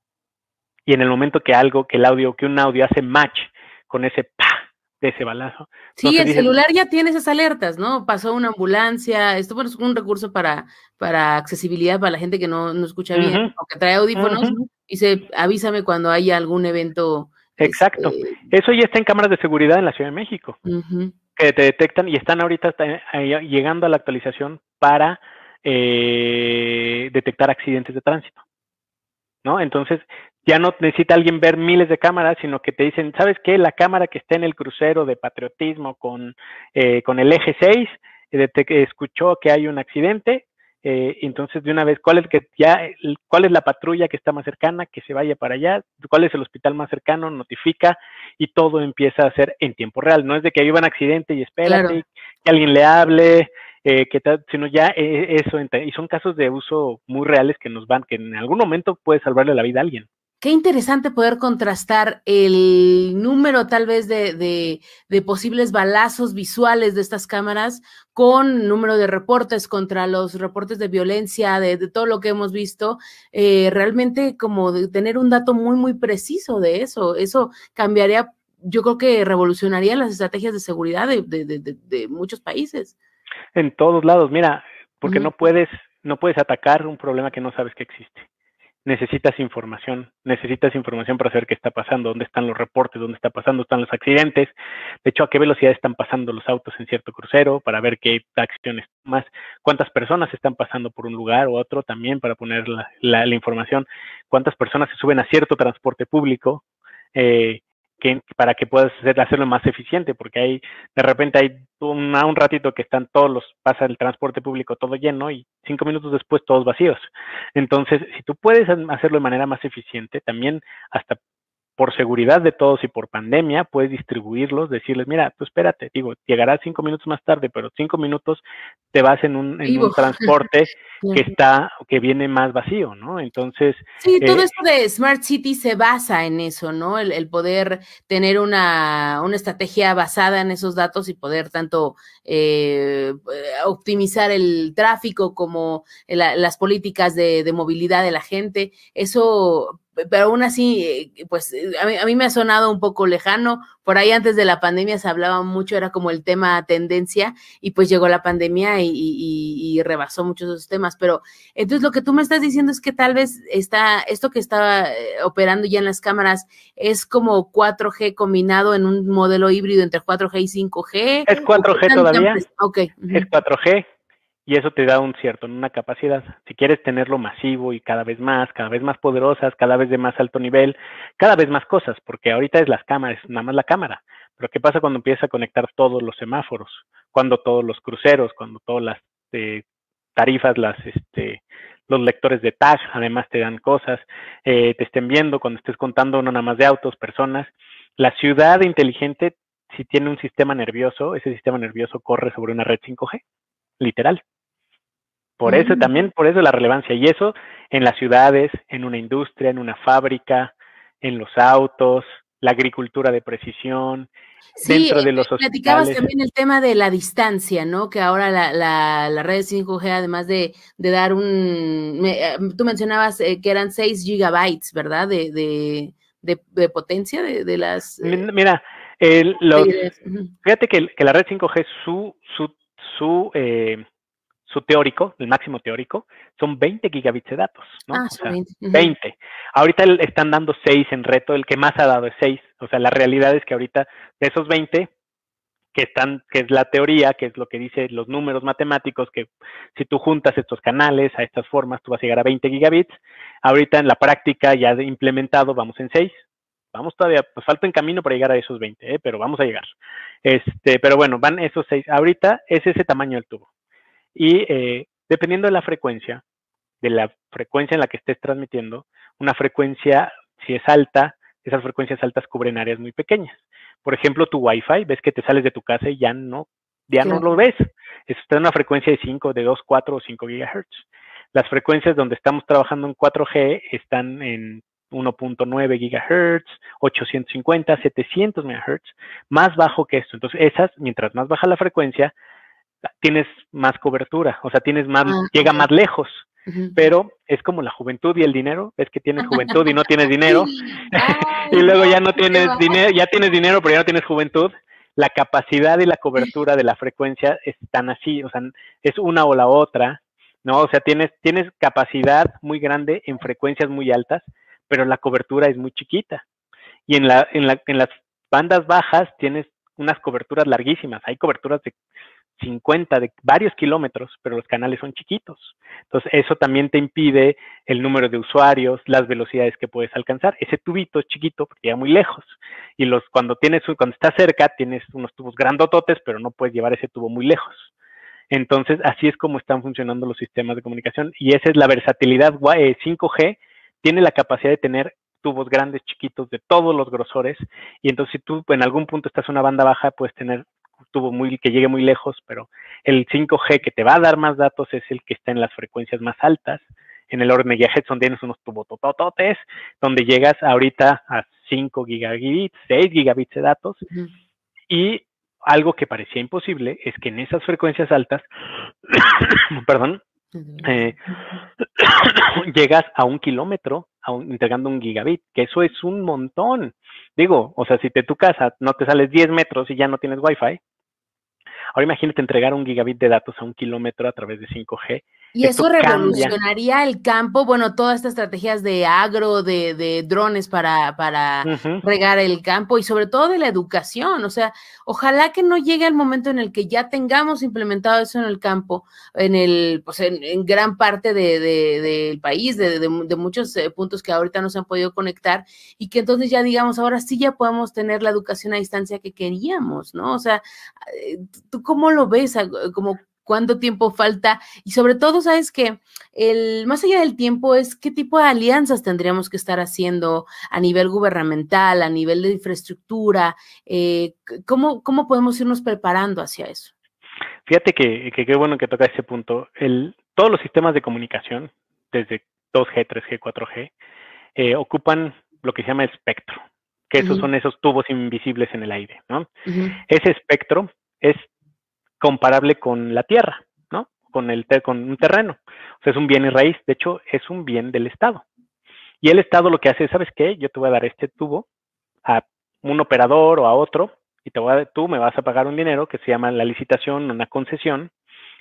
y en el momento que algo, que el audio, que un audio hace match con ese pa de ese balazo. Sí, el dice, celular ya tiene esas alertas, ¿no? Pasó una ambulancia, esto bueno, es un recurso para, para accesibilidad para la gente que no, no escucha bien, uh-huh. o que trae audífonos, uh-huh. dice, avísame cuando haya algún evento. Exacto, este... eso ya está en cámaras de seguridad en la Ciudad de México, uh-huh. que te detectan y están ahorita llegando a la actualización para eh, detectar accidentes de tránsito, ¿no? Entonces, ya no necesita alguien ver miles de cámaras, sino que te dicen, ¿sabes qué? La cámara que está en el crucero de patriotismo con, eh, con el eje seis, eh, te escuchó que hay un accidente, eh, entonces de una vez, ¿cuál es, que ya, ¿cuál es la patrulla que está más cercana? Que se vaya para allá, ¿cuál es el hospital más cercano? Notifica, y todo empieza a ser en tiempo real. No es de que viva un accidente y espérate, Claro. que alguien le hable, eh, que tal, sino ya eh, eso, y son casos de uso muy reales que nos van, que en algún momento puede salvarle la vida a alguien. Qué interesante poder contrastar el número tal vez de, de, de posibles balazos visuales de estas cámaras con número de reportes contra los reportes de violencia, de, de todo lo que hemos visto, eh, realmente como de tener un dato muy, muy preciso de eso. Eso cambiaría, yo creo que revolucionaría las estrategias de seguridad de, de, de, de, de muchos países. En todos lados, mira, porque Uh-huh. no puedes, no puedes atacar un problema que no sabes que existe. Necesitas información, necesitas información para saber qué está pasando, dónde están los reportes, dónde está pasando, están los accidentes, de hecho, a qué velocidad están pasando los autos en cierto crucero, para ver qué acciones más, cuántas personas están pasando por un lugar u otro también para poner la, la, la información, cuántas personas se suben a cierto transporte público, eh, que, para que puedas hacer, hacerlo más eficiente, porque hay, de repente hay un, un ratito que están todos los, pasa el transporte público todo lleno y cinco minutos después todos vacíos. Entonces, si tú puedes hacerlo de manera más eficiente, también hasta por seguridad de todos y por pandemia, puedes distribuirlos, decirles, mira, tú espérate, digo, llegarás cinco minutos más tarde, pero cinco minutos te vas en un, en un transporte que está, que viene más vacío, ¿no? Entonces... Sí, eh, todo esto de Smart City se basa en eso, ¿no? El, el poder tener una, una estrategia basada en esos datos y poder tanto eh, optimizar el tráfico como la, las políticas de, de movilidad de la gente. Eso... pero aún así, pues a mí, a mí me ha sonado un poco lejano. Por ahí antes de la pandemia se hablaba mucho, era como el tema tendencia, y pues llegó la pandemia y, y, y rebasó muchos de esos temas. Pero entonces lo que tú me estás diciendo es que tal vez está, esto que está operando ya en las cámaras es como cuatro G combinado en un modelo híbrido entre cuatro G y cinco G. Es cuatro G todavía, okay. Uh-huh. Es cuatro G. Y eso te da un cierto, una capacidad. Si quieres tenerlo masivo y cada vez más, cada vez más poderosas, cada vez de más alto nivel, cada vez más cosas, porque ahorita es las cámaras, nada más la cámara. Pero ¿qué pasa cuando empiezas a conectar todos los semáforos? Cuando todos los cruceros, cuando todas las eh, tarifas, las, este, los lectores de tag, además te dan cosas, eh, te estén viendo, cuando estés contando no nada más de autos, personas. La ciudad inteligente, si tiene un sistema nervioso, ese sistema nervioso corre sobre una red cinco G, literal. Por eso también, por eso la relevancia. Y eso en las ciudades, en una industria, en una fábrica, en los autos, la agricultura de precisión, sí, dentro de los hospitales. Platicabas también el tema de la distancia, ¿no? Que ahora la, la, la red cinco G, además de, de dar un... Me, tú mencionabas eh, que eran seis gigabytes, ¿verdad? De, de, de, de potencia de, de las... Eh, Mira, el, los, fíjate que, que la red cinco G, su... su, su eh, su teórico, el máximo teórico, son veinte gigabits de datos, ¿no? Ah, o sea, veinte. Uh-huh. veinte. Ahorita están dando seis en reto, el que más ha dado es seis. O sea, la realidad es que ahorita de esos veinte, que están, que es la teoría, que es lo que dice los números matemáticos, que si tú juntas estos canales a estas formas, tú vas a llegar a veinte gigabits. Ahorita en la práctica ya de implementado vamos en seis. Vamos todavía, pues falta en camino para llegar a esos veinte, ¿eh? Pero vamos a llegar. Este, pero bueno, van esos seis. Ahorita es ese tamaño del tubo. Y eh, dependiendo de la frecuencia, de la frecuencia en la que estés transmitiendo, una frecuencia, si es alta, esas frecuencias altas cubren áreas muy pequeñas. Por ejemplo, tu Wi-Fi, ves que te sales de tu casa y ya no, ya claro. no lo ves. Eso está en una frecuencia de cinco, de dos, cuatro o cinco gigahertz. Las frecuencias donde estamos trabajando en cuatro G están en uno punto nueve gigahertz, ochocientos cincuenta, setecientos megahertz, más bajo que esto. Entonces, esas, mientras más baja la frecuencia, tienes más cobertura, o sea, tienes más, ah, llega okay. más lejos, uh-huh. Pero es como la juventud y el dinero, es que tienes juventud y no tienes dinero, Ay, y luego ya no tienes dinero, ya tienes dinero, pero ya no tienes juventud. La capacidad y la cobertura de la frecuencia están así, o sea, es una o la otra, ¿no? O sea, tienes, tienes capacidad muy grande en frecuencias muy altas, pero la cobertura es muy chiquita. Y en, la, en, la, en las bandas bajas tienes unas coberturas larguísimas, hay coberturas de cincuenta, de varios kilómetros, pero los canales son chiquitos. Entonces, eso también te impide el número de usuarios, las velocidades que puedes alcanzar. Ese tubito es chiquito porque llega muy lejos. Y los cuando tienes, cuando estás cerca, tienes unos tubos grandototes, pero no puedes llevar ese tubo muy lejos. Entonces, así es como están funcionando los sistemas de comunicación. Y esa es la versatilidad. cinco G tiene la capacidad de tener tubos grandes, chiquitos, de todos los grosores, y entonces si tú en algún punto estás en una banda baja, puedes tener un tubo muy, que llegue muy lejos, pero el cinco G que te va a dar más datos es el que está en las frecuencias más altas. En el orden de gigahertz donde tienes unos tubotototes, donde llegas ahorita a cinco gigabits, seis gigabits de datos, uh-huh. Y algo que parecía imposible es que en esas frecuencias altas, perdón, eh, llegas a un kilómetro a un, entregando un gigabit, que eso es un montón. Digo, o sea, si de tu casa no te sales diez metros y ya no tienes wifi, ahora imagínate entregar un gigabit de datos a un kilómetro a través de cinco G. Y Esto eso revolucionaría cambia. el campo, bueno, todas estas estrategias de agro, de, de drones para, para uh-huh. regar el campo y sobre todo de la educación. O sea, ojalá que no llegue el momento en el que ya tengamos implementado eso en el campo, en el, pues en, en gran parte de, de, del país, de, de, de muchos eh, puntos que ahorita no se han podido conectar, y que entonces ya digamos, ahora sí ya podemos tener la educación a distancia que queríamos, ¿no? O sea, ¿tú cómo lo ves? Como cuánto tiempo falta, y sobre todo, sabes que el más allá del tiempo es qué tipo de alianzas tendríamos que estar haciendo a nivel gubernamental, a nivel de infraestructura, eh, cómo, cómo podemos irnos preparando hacia eso. Fíjate que qué bueno que toca ese punto. El, todos los sistemas de comunicación, desde dos G, tres G, cuatro G, eh, ocupan lo que se llama espectro, que esos uh-huh. son esos tubos invisibles en el aire, ¿no? Uh-huh. Ese espectro es comparable con la tierra, ¿no? Con, el te- con un terreno. O sea, es un bien y raíz. De hecho, es un bien del Estado. Y el Estado lo que hace es, ¿sabes qué? Yo te voy a dar este tubo a un operador o a otro, y te voy a, tú me vas a pagar un dinero que se llama la licitación, una concesión,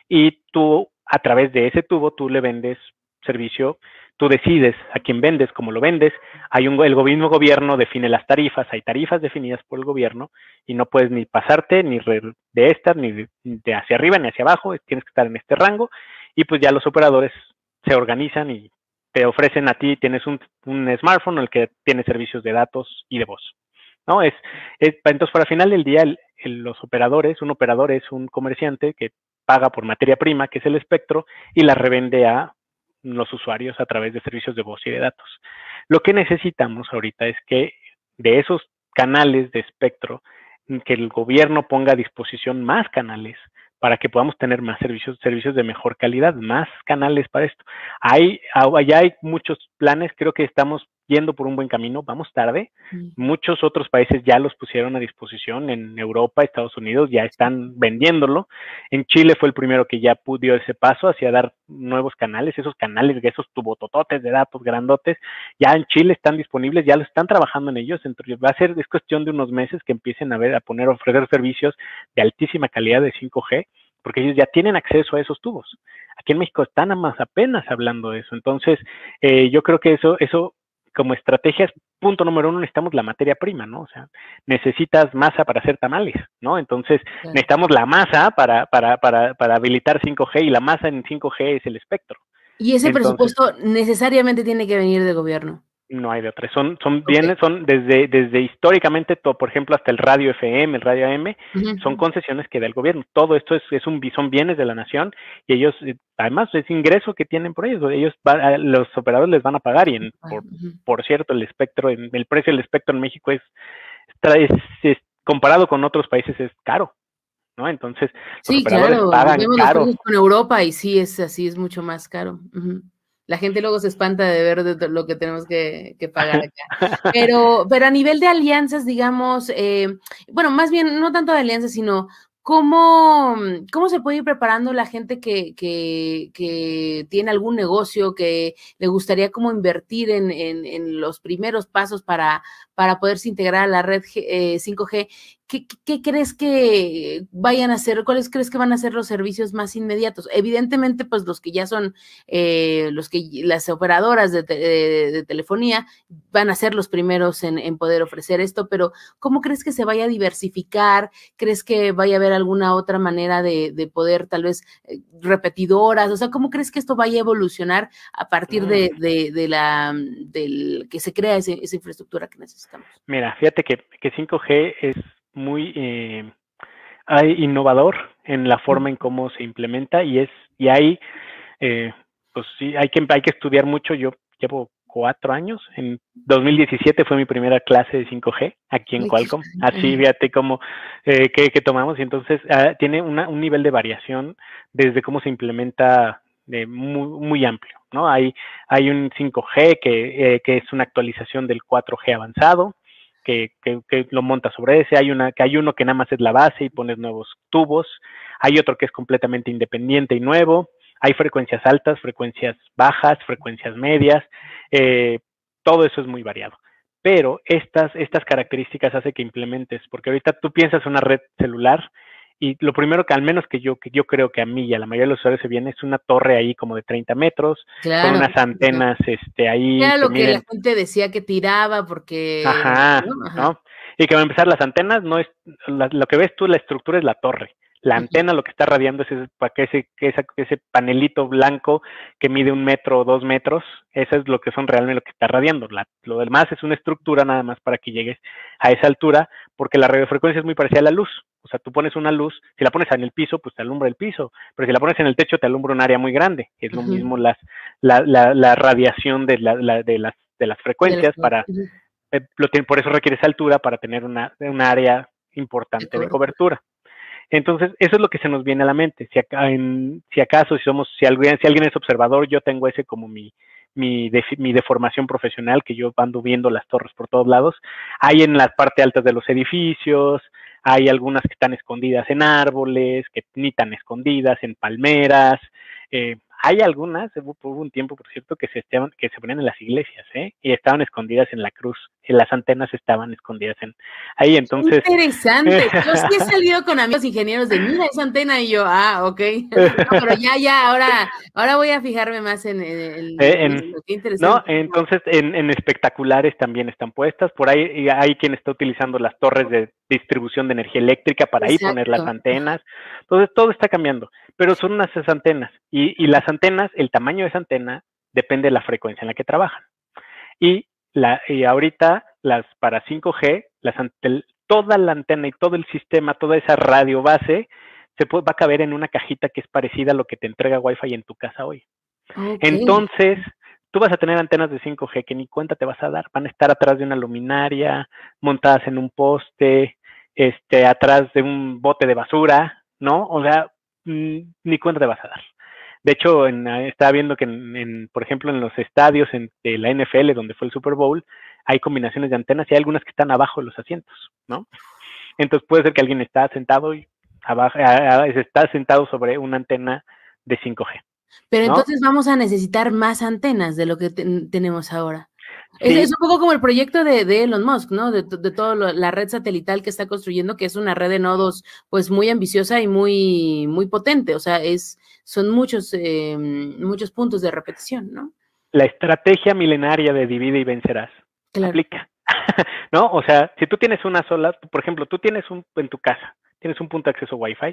y tú, a través de ese tubo, tú le vendes servicio, tú decides a quién vendes, cómo lo vendes. Hay un, el mismo gobierno define las tarifas, hay tarifas definidas por el gobierno y no puedes ni pasarte ni re, de estas, ni de, de hacia arriba ni hacia abajo, tienes que estar en este rango, y pues ya los operadores se organizan y te ofrecen a ti, tienes un, un smartphone en el que tiene servicios de datos y de voz, ¿no? Es, es entonces, para el final del día, el, el, los operadores, un operador es un comerciante que paga por materia prima, que es el espectro, y la revende a los usuarios a través de servicios de voz y de datos. Lo que necesitamos ahorita es que de esos canales de espectro, que el gobierno ponga a disposición más canales para que podamos tener más servicios, servicios de mejor calidad, más canales para esto. Hay, allá hay muchos planes, creo que estamos yendo por un buen camino, vamos tarde. Mm. Muchos otros países ya los pusieron a disposición, en Europa, Estados Unidos ya están vendiéndolo. En Chile fue el primero que ya dio ese paso hacia dar nuevos canales, esos canales, esos tubotototes de datos grandotes, ya en Chile están disponibles, ya lo están trabajando en ellos. Entonces va a ser, es cuestión de unos meses que empiecen a ver, a poner, a ofrecer servicios de altísima calidad de cinco G, porque ellos ya tienen acceso a esos tubos. Aquí en México están más apenas hablando de eso. Entonces, eh, yo creo que eso, eso como estrategias, punto número uno, necesitamos la materia prima, ¿no? O sea, necesitas masa para hacer tamales, ¿no? Entonces, claro, necesitamos la masa para, para, para, para habilitar cinco G, y la masa en cinco G es el espectro. Y ese Entonces, presupuesto necesariamente tiene que venir del gobierno. No hay de otra. Son, son okay. bienes, son desde, desde históricamente, todo, por ejemplo, hasta el radio F M, el radio A M, uh-huh. son concesiones que da el gobierno. Todo esto es, es un, son bienes de la nación, y ellos, además, es ingreso que tienen por ellos. Ellos, los operadores les van a pagar, y en, por, uh-huh. por cierto, el espectro, el precio del espectro en México es, es, es comparado con otros países, es caro, ¿no? Entonces, los sí, operadores claro, pagan caro. Con Europa, y sí, es así, es mucho más caro. Uh-huh. La gente luego se espanta de ver de lo que tenemos que, que pagar acá. Pero, pero a nivel de alianzas, digamos, eh, bueno, más bien, no tanto de alianzas, sino cómo, cómo se puede ir preparando la gente que, que, que tiene algún negocio, que le gustaría como invertir en, en, en los primeros pasos para, para poderse integrar a la red eh, cinco G. ¿Qué, ¿Qué crees que vayan a hacer? ¿Cuáles crees que van a ser los servicios más inmediatos? Evidentemente, pues los que ya son, eh, los que las operadoras de, te, de, de telefonía van a ser los primeros en, en poder ofrecer esto, pero ¿cómo crees que se vaya a diversificar? ¿Crees que vaya a haber alguna otra manera de, de poder, tal vez, eh, repetidoras? O sea, ¿cómo crees que esto vaya a evolucionar a partir mm. de, de, de la del que se crea ese, esa infraestructura que necesitamos? Mira, fíjate que, que cinco G es muy eh, innovador en la forma en cómo se implementa, y es y hay eh, pues sí hay que hay que estudiar mucho. Yo llevo cuatro años. En dos mil diecisiete fue mi primera clase de cinco G aquí en Qualcomm. Así, fíjate cómo eh, que, que tomamos. Y entonces uh, tiene una, un nivel de variación desde cómo se implementa de muy, muy amplio, ¿no? Hay, hay un cinco G que, eh, que es una actualización del cuatro G avanzado, que, que, que lo monta sobre ese. Hay una que hay uno que nada más es la base y pones nuevos tubos. Hay otro que es completamente independiente y nuevo. Hay frecuencias altas, frecuencias bajas, frecuencias medias, eh, todo eso es muy variado. Pero estas, estas características hace que implementes, porque ahorita tú piensas una red celular y lo primero que al menos que yo, que yo creo que a mí y a la mayoría de los usuarios se viene es una torre ahí como de treinta metros, claro, con unas antenas este, ahí. Era lo que, que la gente decía que tiraba porque... Ajá, ¿no? Ajá. ¿no? Y que va a empezar las antenas, no es la, lo que ves tú, la estructura es la torre. La antena lo que está radiando es ese, ese, ese, ese panelito blanco que mide un metro o dos metros. Eso es lo que son realmente lo que está radiando. La, lo demás es una estructura nada más para que llegues a esa altura, porque la radiofrecuencia es muy parecida a la luz. O sea, tú pones una luz, si la pones en el piso, pues te alumbra el piso, pero si la pones en el techo, te alumbra un área muy grande. Es lo uh-huh. mismo las, la, la, la radiación de, la, la, de, las, de las frecuencias. De para uh-huh. eh, lo, por eso requiere esa altura para tener una, una área importante de cobertura. Entonces, eso es lo que se nos viene a la mente. Si, acá en, si acaso, si somos, si alguien, si alguien es observador, yo tengo ese como mi, mi, de, mi deformación profesional, que yo ando viendo las torres por todos lados. Hay en las partes altas de los edificios, hay algunas que están escondidas en árboles, que ni tan escondidas, en palmeras. Eh, hay algunas, hubo un tiempo, por cierto, que se, estaban, que se ponían en las iglesias, ¿eh? Y estaban escondidas en la cruz. Y las antenas estaban escondidas en ahí, entonces... Qué interesante. Yo sí he salido con amigos ingenieros de, mira esa antena, y yo, ah, ok. No, pero ya, ya, ahora, ahora voy a fijarme más en... en, en, eh, en en, qué interesante. No, entonces en, en espectaculares también están puestas. Por ahí hay quien está utilizando las torres de distribución de energía eléctrica para Exacto. ahí poner las antenas. Entonces todo está cambiando, pero son unas antenas. Y, y las antenas, el tamaño de esa antena depende de la frecuencia en la que trabajan. Y, la, y ahorita, las para cinco G, las, toda la antena y todo el sistema, toda esa radio base, se puede, va a caber en una cajita que es parecida a lo que te entrega Wi-Fi en tu casa hoy. Okay. Entonces, tú vas a tener antenas de cinco G que ni cuenta te vas a dar. Van a estar atrás de una luminaria, montadas en un poste, este, atrás de un bote de basura, ¿no? O sea, mmm, ni cuenta te vas a dar. De hecho, en, estaba viendo que, en, en, por ejemplo, en los estadios en, de la N F L, donde fue el Super Bowl, hay combinaciones de antenas y hay algunas que están abajo de los asientos, ¿no? Entonces puede ser que alguien está sentado y abajo, a, a, está sentado sobre una antena de cinco G. Pero ¿no? Entonces vamos a necesitar más antenas de lo que te, tenemos ahora. Sí. Es, es un poco como el proyecto de, de Elon Musk, ¿no? De, de toda la red satelital que está construyendo, que es una red de nodos, pues, muy ambiciosa y muy, muy potente. O sea, es, son muchos, eh, muchos puntos de repetición, ¿no? La estrategia milenaria de divide y vencerás claro. aplica, ¿no? O sea, si tú tienes una sola, por ejemplo, tú tienes un, en tu casa, tienes un punto de acceso Wi-Fi,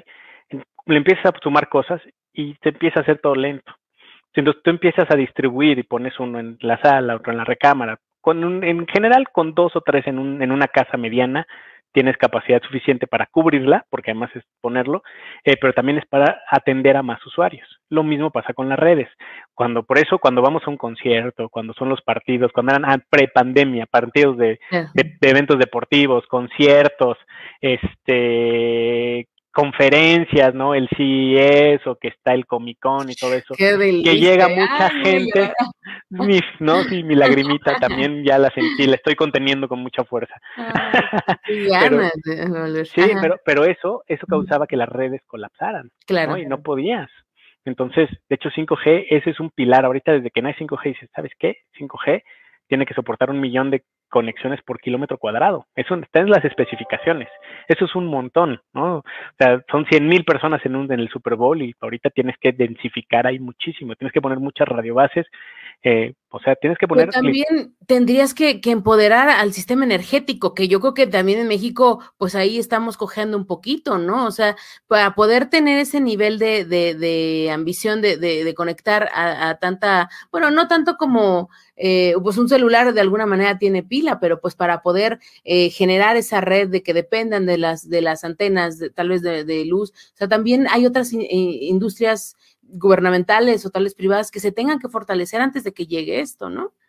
le empiezas a sumar cosas y te empieza a hacer todo lento. Entonces tú empiezas a distribuir y pones uno en la sala, otro en la recámara. Con un, en general, con dos o tres en, un, en una casa mediana, tienes capacidad suficiente para cubrirla, porque además es ponerlo, eh, pero también es para atender a más usuarios. Lo mismo pasa con las redes. Cuando, por eso, cuando vamos a un concierto, cuando son los partidos, cuando eran ah, pre-pandemia, partidos de, uh-huh. de, de eventos deportivos, conciertos, este... conferencias, ¿no? El C E S o que está el Comic Con y todo eso. Qué delicia. Que llega mucha Ay, gente. Mi, no, sí, mi lagrimita también ya la sentí, la estoy conteniendo con mucha fuerza. Ay, pero, de sí, pero, pero eso, eso causaba que las redes colapsaran. Claro. ¿no? Y no podías. Entonces, de hecho, cinco G, ese es un pilar. Ahorita, desde que no hay cinco G, dices, ¿sabes qué? cinco G tiene que soportar un millón de conexiones por kilómetro cuadrado. Eso está en las especificaciones. Eso es un montón, ¿no? O sea, son cien mil personas en, un, en el Super Bowl y ahorita tienes que densificar ahí muchísimo. Tienes que poner muchas radiobases. Eh, o sea, tienes que poner... Pero también tendrías que, que empoderar al sistema energético, que yo creo que también en México, pues ahí estamos cojeando un poquito, ¿no? O sea, para poder tener ese nivel de, de, de ambición de, de, de conectar a, a tanta, bueno, no tanto como, eh, pues un celular de alguna manera tiene pila, pero pues para poder eh, generar esa red de que dependan de las, de las antenas, de, tal vez de, de luz, o sea, también hay otras in, industrias gubernamentales o tales privadas que se tengan que fortalecer antes de que llegue esto, ¿no?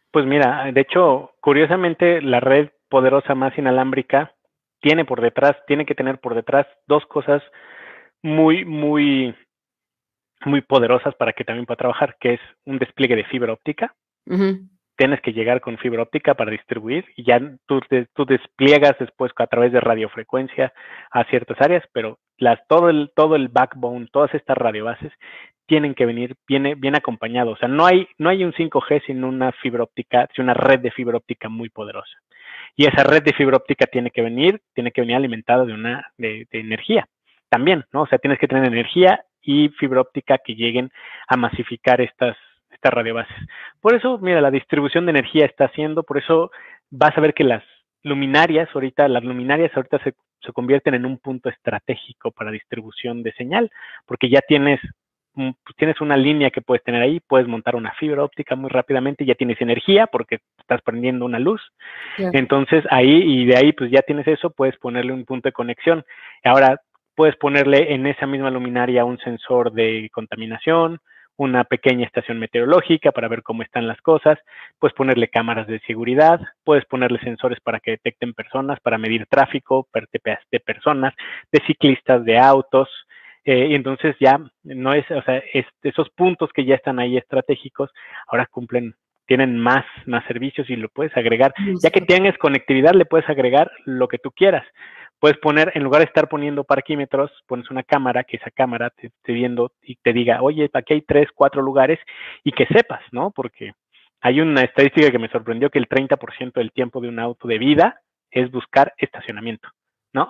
Pues mira, de hecho, curiosamente, la red poderosa más inalámbrica tiene por detrás, tiene que tener por detrás dos cosas muy, muy, muy poderosas para que también pueda trabajar, que es un despliegue de fibra óptica. Ujú. Tienes que llegar con fibra óptica para distribuir y ya tú, tú despliegas después a través de radiofrecuencia a ciertas áreas, pero las, todo, el, todo el backbone, todas estas radiobases tienen que venir bien, bien acompañados. O sea, no hay, no hay un cinco G sin una fibra óptica, sin una red de fibra óptica muy poderosa. Y esa red de fibra óptica tiene que venir, tiene que venir alimentada de una de, de energía también, ¿no? O sea, tienes que tener energía y fibra óptica que lleguen a masificar estas, estas radiobases. Por eso, mira, la distribución de energía está haciendo, por eso vas a ver que las luminarias ahorita, las luminarias ahorita se, se convierten en un punto estratégico para distribución de señal, porque ya tienes pues tienes una línea que puedes tener ahí, puedes montar una fibra óptica muy rápidamente, ya tienes energía porque estás prendiendo una luz. Claro. Entonces ahí y de ahí pues ya tienes eso, puedes ponerle un punto de conexión. Ahora puedes ponerle en esa misma luminaria un sensor de contaminación, una pequeña estación meteorológica para ver cómo están las cosas, puedes ponerle cámaras de seguridad, puedes ponerle sensores para que detecten personas, para medir tráfico de personas, de ciclistas, de autos, eh, y entonces ya no es, o sea, es, esos puntos que ya están ahí estratégicos, ahora cumplen, tienen más, más servicios y lo puedes agregar. Ya que tienes conectividad, le puedes agregar lo que tú quieras. Puedes poner, en lugar de estar poniendo parquímetros, pones una cámara, que esa cámara te esté viendo y te diga, oye, aquí hay tres, cuatro lugares, y que sepas, ¿no? Porque hay una estadística que me sorprendió que el treinta por ciento del tiempo de un auto de vida es buscar estacionamiento, ¿no?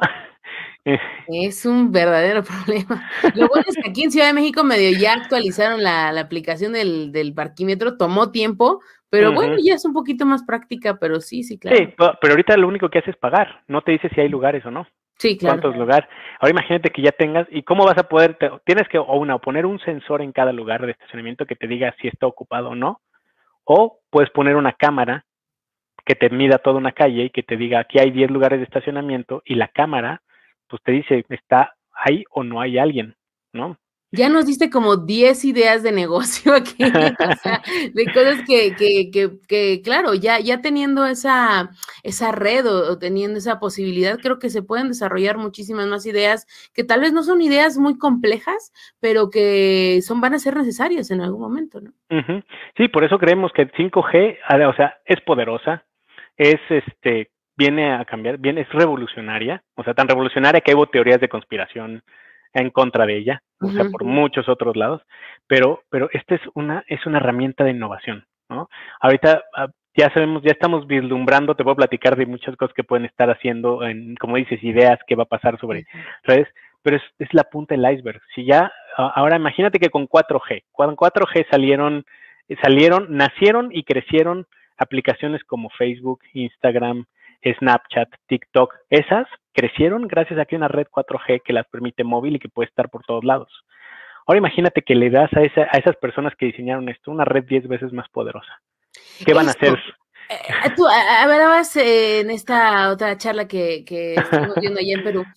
Es un verdadero problema. Lo bueno es que aquí en Ciudad de México medio ya actualizaron la, la aplicación del, del parquímetro, tomó tiempo, pero bueno, Uh-huh. ya es un poquito más práctica, pero sí, sí, Sí, claro. pero ahorita lo único que hace es pagar, no te dice si hay lugares o no. Sí, claro. ¿Cuántos lugares? Ahora imagínate que ya tengas, ¿y cómo vas a poder? Te, tienes que, o una, poner un sensor en cada lugar de estacionamiento que te diga si está ocupado o no, o puedes poner una cámara que te mida toda una calle y que te diga aquí hay diez lugares de estacionamiento y la cámara pues te dice está ahí o no hay alguien, ¿no? Ya nos diste como diez ideas de negocio aquí, o sea, de cosas que, que, que, que claro, ya, ya teniendo esa, esa red o, o teniendo esa posibilidad, creo que se pueden desarrollar muchísimas más ideas que tal vez no son ideas muy complejas, pero que son, van a ser necesarias en algún momento, ¿no? Uh-huh. Sí, por eso creemos que el cinco G, o sea, es poderosa, es este, viene a cambiar, viene, es revolucionaria, o sea, tan revolucionaria que hubo teorías de conspiración en contra de ella, o sea, Uh-huh. por muchos otros lados, pero, pero esta es una, es una herramienta de innovación, ¿no? Ahorita uh, ya sabemos, ya estamos vislumbrando, te puedo platicar de muchas cosas que pueden estar haciendo, en, como dices, ideas que va a pasar sobre uh-huh. redes, pero es, es la punta del iceberg. Si ya, uh, ahora imagínate que con cuatro G, con cuatro G salieron, salieron, nacieron y crecieron aplicaciones como Facebook, Instagram, Snapchat, TikTok, esas crecieron gracias a que hay una red cuatro G que las permite móvil y que puede estar por todos lados. Ahora imagínate que le das a, esa, a esas personas que diseñaron esto una red diez veces más poderosa. ¿Qué van Eso. a hacer? Eh, tú, a, a ver, vas eh, en esta otra charla que, que estuvimos viendo allá en Perú,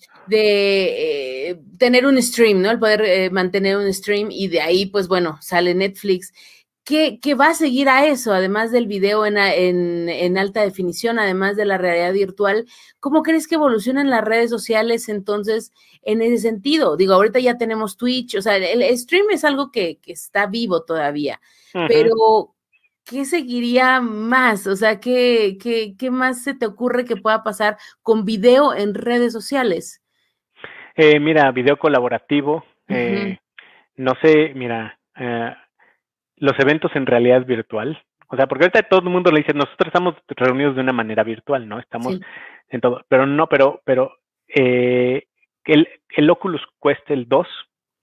de eh, tener un stream, ¿no? El poder eh, mantener un stream y de ahí, pues bueno, sale Netflix. ¿Qué, qué va a seguir a eso? Además del video en, en, en alta definición, además de la realidad virtual, ¿cómo crees que evolucionan las redes sociales entonces en ese sentido? Digo, ahorita ya tenemos Twitch, o sea, el, el stream es algo que, que está vivo todavía, uh-huh. pero ¿qué seguiría más? O sea, ¿qué, qué, ¿qué más se te ocurre que pueda pasar con video en redes sociales? Eh, mira, video colaborativo, uh-huh. eh, no sé, mira, eh, los eventos en realidad virtual, o sea, porque ahorita todo el mundo le dice, nosotros estamos reunidos de una manera virtual, ¿no? Estamos sí. en todo, pero no, pero, pero eh, el, el Oculus Quest, el dos,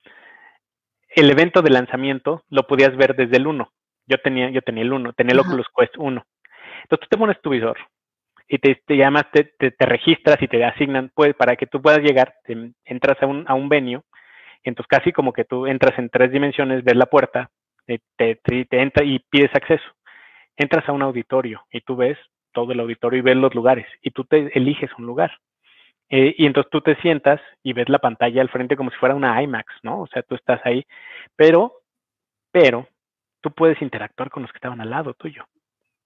el evento de lanzamiento lo podías ver desde el uno. Yo tenía, yo tenía el uno, tenía el Ajá. Oculus Quest uno. Entonces tú te pones tu visor y te, te llamas, te, te, te registras y te asignan, pues, para que tú puedas llegar, te, entras a un, a un venue, y entonces casi como que tú entras en tres dimensiones, ves la puerta, te, te, te, te entra y pides acceso. Entras a un auditorio y tú ves todo el auditorio y ves los lugares y tú te eliges un lugar. Eh, y entonces tú te sientas y ves la pantalla al frente como si fuera una IMAX, ¿no? O sea, tú estás ahí, pero, pero, tú puedes interactuar con los que estaban al lado tuyo.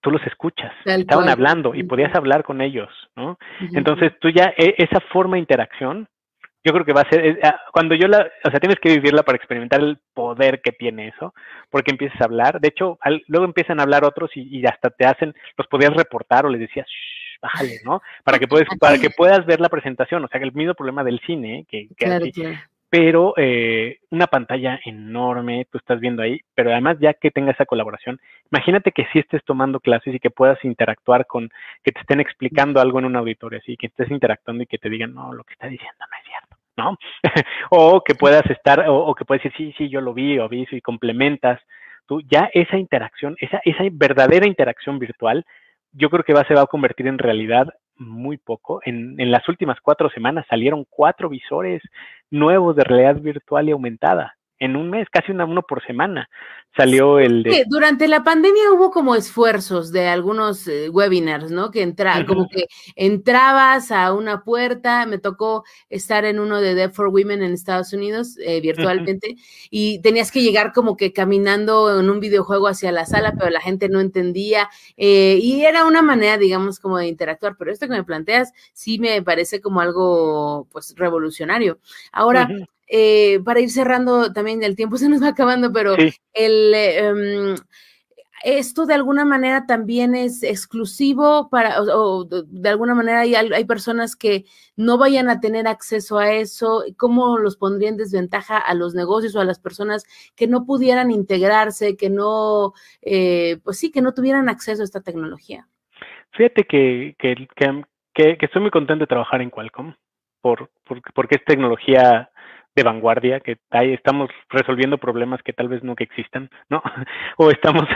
tú los escuchas, Tal estaban cual. hablando y podías hablar con ellos, ¿no? Ujú. Entonces tú ya, e, esa forma de interacción, yo creo que va a ser, es, cuando yo la, o sea, tienes que vivirla para experimentar el poder que tiene eso, porque empiezas a hablar, de hecho, al, luego empiezan a hablar otros y, y hasta te hacen, los podías reportar o les decías, shh, bájale, ¿no? Para que puedes, para que puedas ver la presentación, o sea, que el mismo problema del cine, ¿eh? que, que Claro, así, claro. pero eh, una pantalla enorme, tú estás viendo ahí, pero además ya que tenga esa colaboración, imagínate que si estés tomando clases y que puedas interactuar con, que te estén explicando algo en un auditorio, así, que estés interactuando y que te digan, no, lo que está diciendo no es cierto, ¿no? O que puedas estar, o, o que puedes decir, sí, sí, yo lo vi, o vi, y complementas, tú, ya esa interacción, esa, esa verdadera interacción virtual, yo creo que va, se va a convertir en realidad muy poco. En, en las últimas cuatro semanas salieron cuatro visores nuevos de realidad virtual y aumentada. En un mes, casi una, uno por semana, salió el de... Durante la pandemia hubo como esfuerzos de algunos eh, webinars, ¿no? Que entra, uh-huh. como que entrabas a una puerta, me tocó estar en uno de Deaf for Women en Estados Unidos eh, virtualmente uh-huh. y tenías que llegar como que caminando en un videojuego hacia la sala, pero la gente no entendía eh, y era una manera, digamos, como de interactuar, pero esto que me planteas sí me parece como algo, pues, revolucionario. Ahora, uh-huh. Eh, para ir cerrando también, el tiempo se nos va acabando, pero sí. el, eh, um, esto de alguna manera también es exclusivo para, o, o de alguna manera hay, hay personas que no vayan a tener acceso a eso. ¿Cómo los pondría en desventaja a los negocios o a las personas que no pudieran integrarse, que no, eh, pues sí, que no tuvieran acceso a esta tecnología? Fíjate que, que, que, que, que estoy muy contento de trabajar en Qualcomm por, por, porque es tecnología de vanguardia, que ahí estamos resolviendo problemas que tal vez nunca existan, ¿no? O estamos,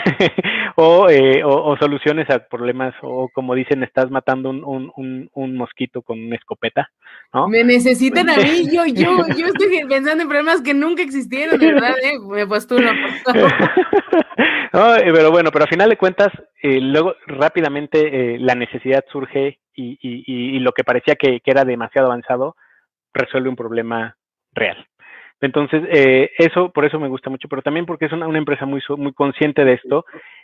o, eh, o, o soluciones a problemas, o como dicen, estás matando un, un, un, un mosquito con una escopeta, ¿no? Me necesitan a mí, yo, yo, yo estoy pensando en problemas que nunca existieron, de verdad, ¿eh? Me postulo, por favor. No, pero bueno, pero a final de cuentas, eh, luego rápidamente eh, la necesidad surge y, y, y lo que parecía que, que era demasiado avanzado resuelve un problema real. Entonces, eh, eso, por eso me gusta mucho, pero también porque es una, una empresa muy, muy consciente de esto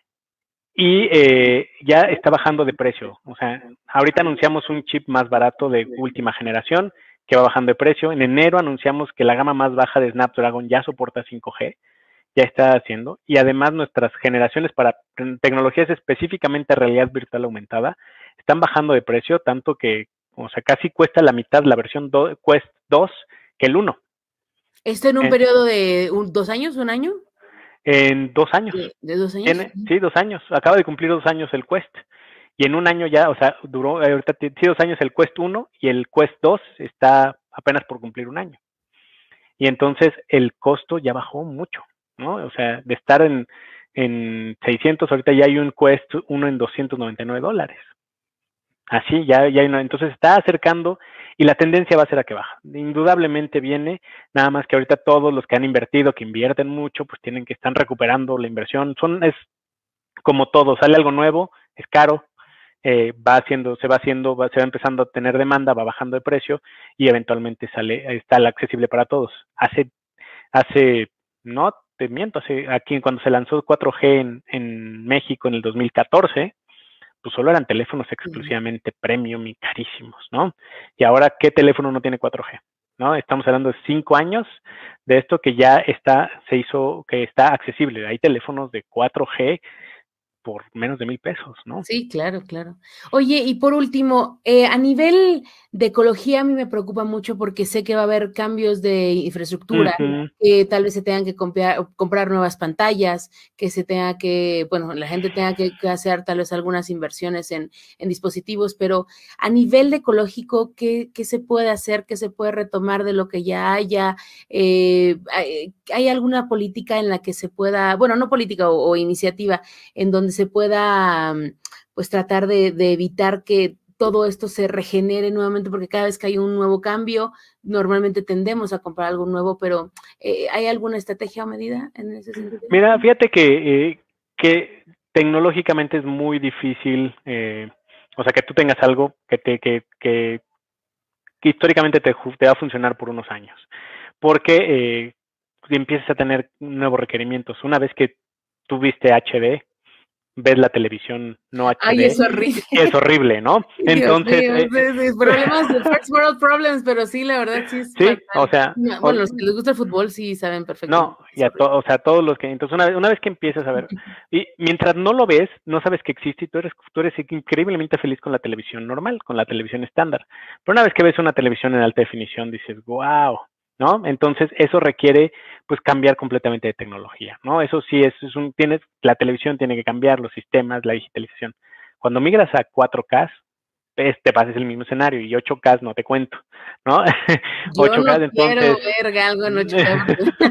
y eh, ya está bajando de precio. O sea, ahorita anunciamos un chip más barato de última generación que va bajando de precio. En enero anunciamos que la gama más baja de Snapdragon ya soporta cinco G, ya está haciendo, y además nuestras generaciones para tecnologías específicamente realidad virtual aumentada están bajando de precio, tanto que, o sea, casi cuesta la mitad la versión do, Quest dos que el uno. ¿Esto en un eh, periodo de un, dos años, un año? En dos años. ¿De, de dos años? Tiene, sí, dos años. Acaba de cumplir dos años el Quest. Y en un año ya, o sea, duró, ahorita sí, dos años el Quest uno y el Quest dos está apenas por cumplir un año. Y entonces el costo ya bajó mucho, ¿no? O sea, de estar en, en seiscientos, ahorita ya hay un Quest uno en doscientos noventa y nueve dólares. Así, ya, ya hay una, entonces está acercando y la tendencia va a ser a que baja. Indudablemente viene, nada más que ahorita todos los que han invertido, que invierten mucho, pues tienen que estar recuperando la inversión. Son, es como todo, sale algo nuevo, es caro, eh, va haciendo, se va haciendo, va, se va empezando a tener demanda, va bajando de precio y eventualmente sale, está accesible para todos. Hace, hace, no te miento, hace, aquí cuando se lanzó cuatro G en, en México en el dos mil catorce, pues solo eran teléfonos exclusivamente uh-huh. premium y carísimos, ¿no? Y ahora, ¿qué teléfono no tiene cuatro G? ¿No? Estamos hablando de cinco años de esto que ya está, se hizo, que está accesible. Hay teléfonos de cuatro G por menos de mil pesos, ¿no? Sí, claro, claro. Oye, y por último, eh, a nivel de ecología a mí me preocupa mucho porque sé que va a haber cambios de infraestructura, uh-huh. que tal vez se tengan que comprar, comprar nuevas pantallas, que se tenga que, bueno, la gente tenga que, que hacer tal vez algunas inversiones en, en dispositivos, pero a nivel ecológico, ¿qué, qué se puede hacer? ¿Qué se puede retomar de lo que ya haya? Eh, hay, ¿Hay alguna política en la que se pueda, bueno, no política o, o iniciativa, en donde se pueda pues tratar de, de evitar que todo esto se regenere nuevamente, porque cada vez que hay un nuevo cambio, normalmente tendemos a comprar algo nuevo, pero eh, ¿hay alguna estrategia o medida en ese sentido? Mira, fíjate que, eh, que tecnológicamente es muy difícil, eh, o sea, que tú tengas algo que te que, que, que históricamente te, te va a funcionar por unos años, porque eh, empiezas a tener nuevos requerimientos. Una vez que tuviste H D, ves la televisión no H D. Ay, es horrible. Es horrible, ¿no? Entonces, Dios mío, eh, problemas de first world problems, pero sí, la verdad sí es sí, fatal. o sea, Bueno, los que les gusta el fútbol sí saben perfectamente. No, y a to, o sea, todos los que, entonces una vez, una vez que empiezas a ver, y mientras no lo ves, no sabes que existe y tú eres, tú eres increíblemente feliz con la televisión normal, con la televisión estándar. Pero una vez que ves una televisión en alta definición, dices, wow, ¿no? Entonces eso requiere, pues, cambiar completamente de tecnología, ¿no? Eso sí es, es un, tienes, la televisión tiene que cambiar, los sistemas, la digitalización. Cuando migras a cuatro K, este pases el mismo escenario y ocho K no te cuento, ¿no? Yo ocho K, no entonces, quiero ver algo en ocho K.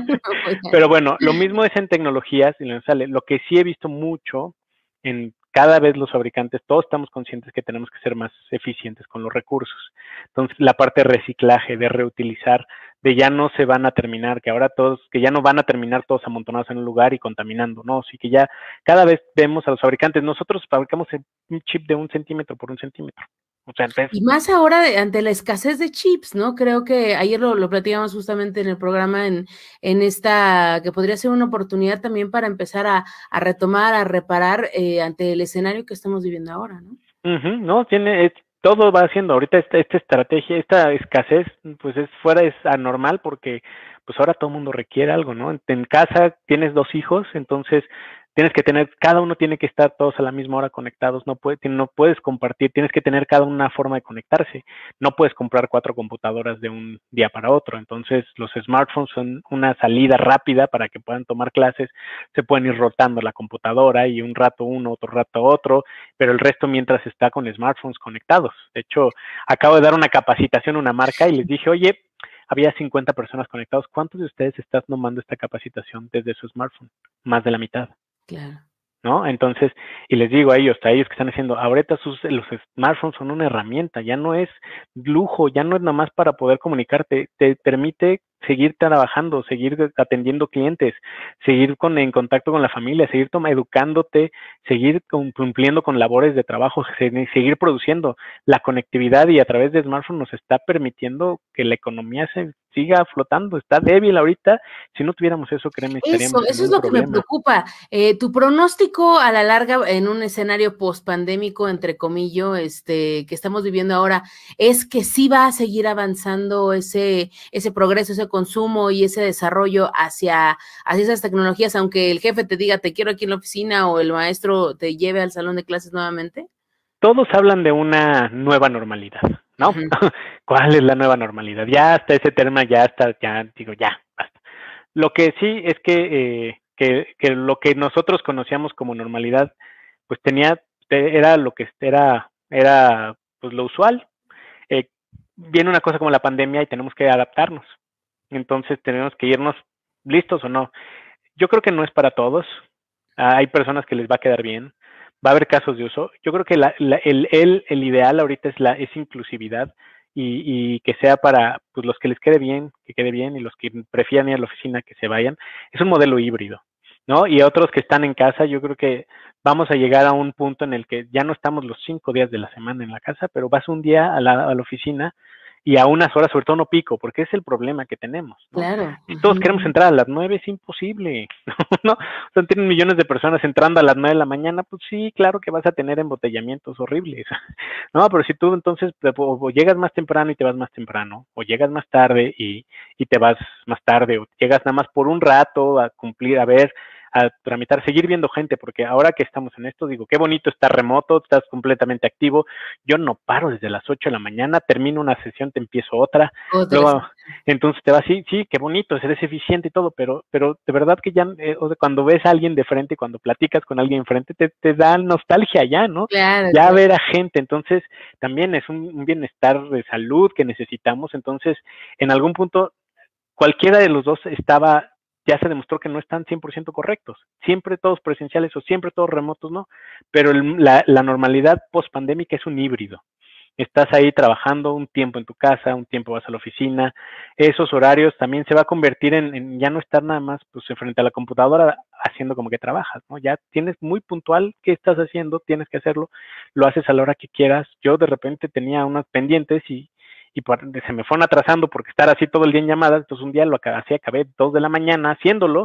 pero bueno, lo mismo es en tecnologías y lo sale. Lo que sí he visto mucho en cada vez los fabricantes, todos estamos conscientes que tenemos que ser más eficientes con los recursos. Entonces, la parte de reciclaje, de reutilizar, de ya no se van a terminar, que ahora todos, que ya no van a terminar todos amontonados en un lugar y contaminando, no, sí que ya cada vez vemos a los fabricantes, nosotros fabricamos un chip de un centímetro por un centímetro. O sea, entonces, y más ahora de, ante la escasez de chips, ¿no? Creo que ayer lo, lo platicamos justamente en el programa en, en esta, que podría ser una oportunidad también para empezar a, a retomar, a reparar eh, ante el escenario que estamos viviendo ahora, ¿no? Uh-huh, no, tiene, es, todo va haciendo, ahorita esta, esta estrategia, esta escasez, pues es fuera, es anormal porque pues ahora todo el mundo requiere algo, ¿no? En, en casa tienes dos hijos, entonces tienes que tener, cada uno tiene que estar todos a la misma hora conectados, no, puede, no puedes compartir, tienes que tener cada una forma de conectarse, no puedes comprar cuatro computadoras de un día para otro, entonces los smartphones son una salida rápida para que puedan tomar clases, se pueden ir rotando la computadora y un rato uno, otro rato otro, pero el resto mientras está con smartphones conectados. De hecho, acabo de dar una capacitación a una marca y les dije, oye, había cincuenta personas conectados, ¿cuántos de ustedes están tomando esta capacitación desde su smartphone? Más de la mitad. Claro. ¿No? Entonces, y les digo a ellos, a ellos que están haciendo, ahorita sus, los smartphones son una herramienta, ya no es lujo, ya no es nada más para poder comunicarte, te permite seguir trabajando, seguir atendiendo clientes, seguir con, en contacto con la familia, seguir toma, educándote, seguir cumpliendo con labores de trabajo, seguir produciendo. La conectividad y a través de smartphone nos está permitiendo que la economía se siga flotando, está débil ahorita, si no tuviéramos eso, créeme, estaríamos Eso, en eso un es lo problema. que me preocupa. Eh, tu pronóstico a la larga en un escenario post-pandémico, entre comillas, este, que estamos viviendo ahora, es que sí va a seguir avanzando ese, ese progreso, ese consumo y ese desarrollo hacia, hacia esas tecnologías, aunque el jefe te diga, te quiero aquí en la oficina, o el maestro te lleve al salón de clases nuevamente. Todos hablan de una nueva normalidad, ¿no? Uh-huh. ¿Cuál es la nueva normalidad? Ya hasta ese término, ya está, ya digo, ya, basta. Lo que sí es que, eh, que, que lo que nosotros conocíamos como normalidad, pues tenía, era lo que era, era pues lo usual. Eh, viene una cosa como la pandemia y tenemos que adaptarnos. Entonces tenemos que irnos listos o no. Yo creo que no es para todos. Ah, hay personas que les va a quedar bien. Va a haber casos de uso. Yo creo que la, la, el, el, el ideal ahorita es la es inclusividad y, y que sea para pues, los que les quede bien, que quede bien, y los que prefieran ir a la oficina, que se vayan. Es un modelo híbrido, ¿no? Y otros que están en casa, yo creo que vamos a llegar a un punto en el que ya no estamos los cinco días de la semana en la casa, pero vas un día a la, a la oficina y a unas horas, sobre todo no pico, porque es el problema que tenemos, ¿no? Claro. Si todos uh-huh. queremos entrar a las nueve, es imposible, ¿no? O sea, tienen millones de personas entrando a las nueve de la mañana, pues sí, claro que vas a tener embotellamientos horribles, ¿no? Pero si tú entonces o, o llegas más temprano y te vas más temprano, o llegas más tarde y, y te vas más tarde, o llegas nada más por un rato a cumplir, a ver, a tramitar, seguir viendo gente, porque ahora que estamos en esto, digo, qué bonito estar remoto, estás completamente activo, yo no paro desde las ocho de la mañana, termino una sesión, te empiezo otra, otra luego, sí. Entonces te vas, sí, sí, qué bonito, eres eficiente y todo, pero, pero de verdad que ya, eh, o sea, cuando ves a alguien de frente, cuando platicas con alguien de frente, te, te da nostalgia ya, ¿no? Claro, ya claro. ver a gente, entonces también es un, un bienestar de salud que necesitamos, entonces en algún punto cualquiera de los dos estaba, ya se demostró que no están cien por ciento correctos, siempre todos presenciales o siempre todos remotos, no, pero el, la, la normalidad post-pandémica es un híbrido. Estás ahí trabajando un tiempo en tu casa, un tiempo vas a la oficina, esos horarios también se va a convertir en, en ya no estar nada más pues frente a la computadora haciendo como que trabajas, ¿no? Ya tienes muy puntual qué estás haciendo, tienes que hacerlo, lo haces a la hora que quieras. Yo de repente tenía unas pendientes y y por, se me fueron atrasando porque estar así todo el día en llamadas, entonces un día lo acabé, así acabé dos de la mañana haciéndolo,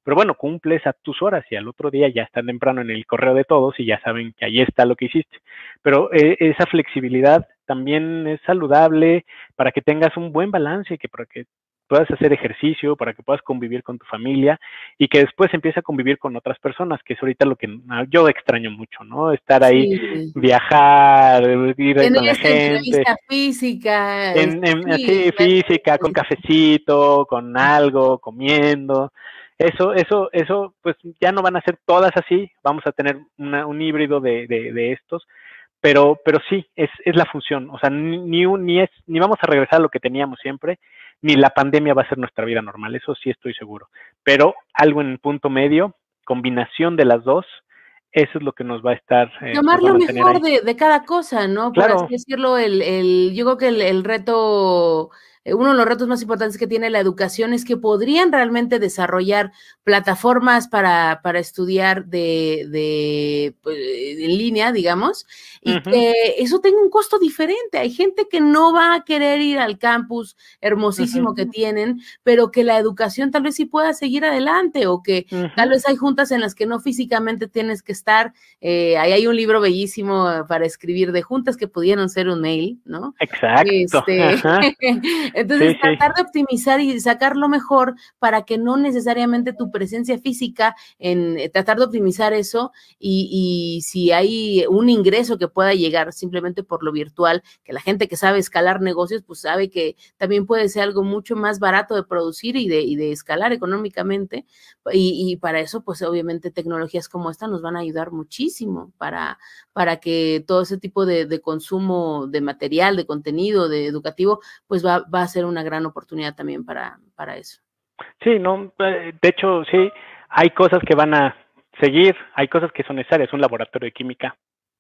pero bueno, cumples a tus horas y al otro día ya está temprano en el correo de todos y ya saben que ahí está lo que hiciste. Pero eh, esa flexibilidad también es saludable para que tengas un buen balance, que para que puedas hacer ejercicio, para que puedas convivir con tu familia y que después empiece a convivir con otras personas, que es ahorita lo que yo extraño mucho, ¿no? Estar ahí, Sí. viajar, ir Tener con la esta gente, entrevista física, en, este, en sí, así física, con cafecito, con algo, comiendo. Eso, eso, eso, pues ya no van a ser todas así, vamos a tener una, un híbrido de, de, de estos, pero, pero sí, es, es la función, o sea, ni, ni, un, ni, es, ni vamos a regresar a lo que teníamos siempre, ni la pandemia va a ser nuestra vida normal, eso sí estoy seguro, pero algo en el punto medio, combinación de las dos, eso es lo que nos va a estar, eh, nos tomar va a lo mantener mejor ahí. de, de cada cosa, ¿no? Por así Claro. decirlo, el, el, yo creo que el, el reto, eh, uno de los retos más importantes que tiene la educación es que podrían realmente desarrollar plataformas para, para estudiar de, de pues, en línea, digamos, y Uh-huh, que eso tenga un costo diferente. Hay gente que no va a querer ir al campus hermosísimo uh-huh, que tienen, pero que la educación tal vez sí pueda seguir adelante, o que tal uh-huh. vez hay juntas en las que no físicamente tienes que estar. Eh, ahí hay un libro bellísimo para escribir de juntas que pudieron ser un mail, ¿no? Exacto, Este, ajá. entonces Sí, sí. tratar de optimizar y sacar lo mejor para que no necesariamente tu presencia física, en eh, tratar de optimizar eso, y, y si hay un ingreso que pueda llegar simplemente por lo virtual, que la gente que sabe escalar negocios, pues sabe que también puede ser algo mucho más barato de producir y de, y de escalar económicamente, y, y para eso, pues obviamente tecnologías como esta nos van a ayudar muchísimo para, para que todo ese tipo de, de consumo de material, de contenido, de educativo, pues va, va a ser una gran oportunidad también para, para eso. Sí, no, eh, de hecho, sí, hay cosas que van a seguir, hay cosas que son necesarias. Un laboratorio de química,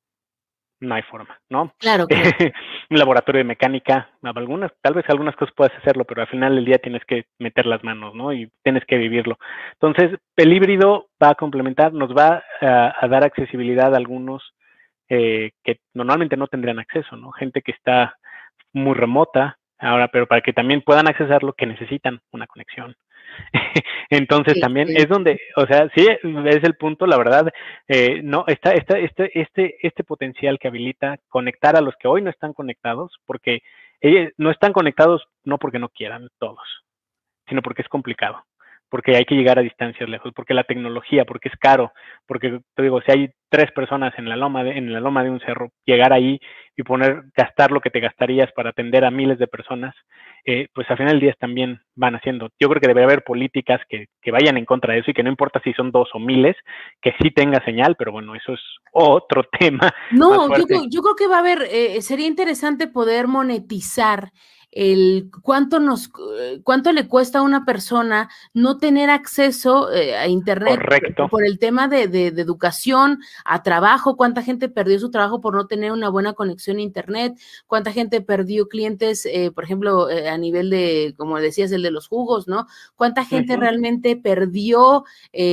no hay forma, ¿no? Claro, claro. Un laboratorio de mecánica, algunas, tal vez algunas cosas puedas hacerlo, pero al final del día tienes que meter las manos, ¿no? Y tienes que vivirlo. Entonces, el híbrido va a complementar, nos va a, a dar accesibilidad a algunos eh, que normalmente no tendrían acceso, ¿no? Gente que está muy remota, ahora, pero para que también puedan accesarlo, que necesitan una conexión. Entonces Sí, también sí. es donde, o sea, sí es el punto, la verdad, eh, no, está, está, este, este, este potencial que habilita conectar a los que hoy no están conectados, porque ellos no están conectados no porque no quieran todos, sino porque es complicado, porque hay que llegar a distancias lejos, porque la tecnología, porque es caro, porque te digo, si hay tres personas en la loma de, en la loma de un cerro, llegar ahí y poner, gastar lo que te gastarías para atender a miles de personas, eh, pues al final del día también van haciendo. Yo creo que debe haber políticas que, que vayan en contra de eso y que no importa si son dos o miles, que sí tenga señal, pero bueno, eso es otro tema más No, yo creo, fuerte. yo creo que va a haber, eh, sería interesante poder monetizar el cuánto nos, eh, cuánto le cuesta a una persona no tener acceso eh, a internet por, Correcto. por el tema de, de, de educación, a trabajo, cuánta gente perdió su trabajo por no tener una buena conexión a internet, cuánta gente perdió clientes, eh, por ejemplo, eh, a nivel de, como decías, el de los jugos, ¿no? Cuánta gente Uh-huh. realmente perdió,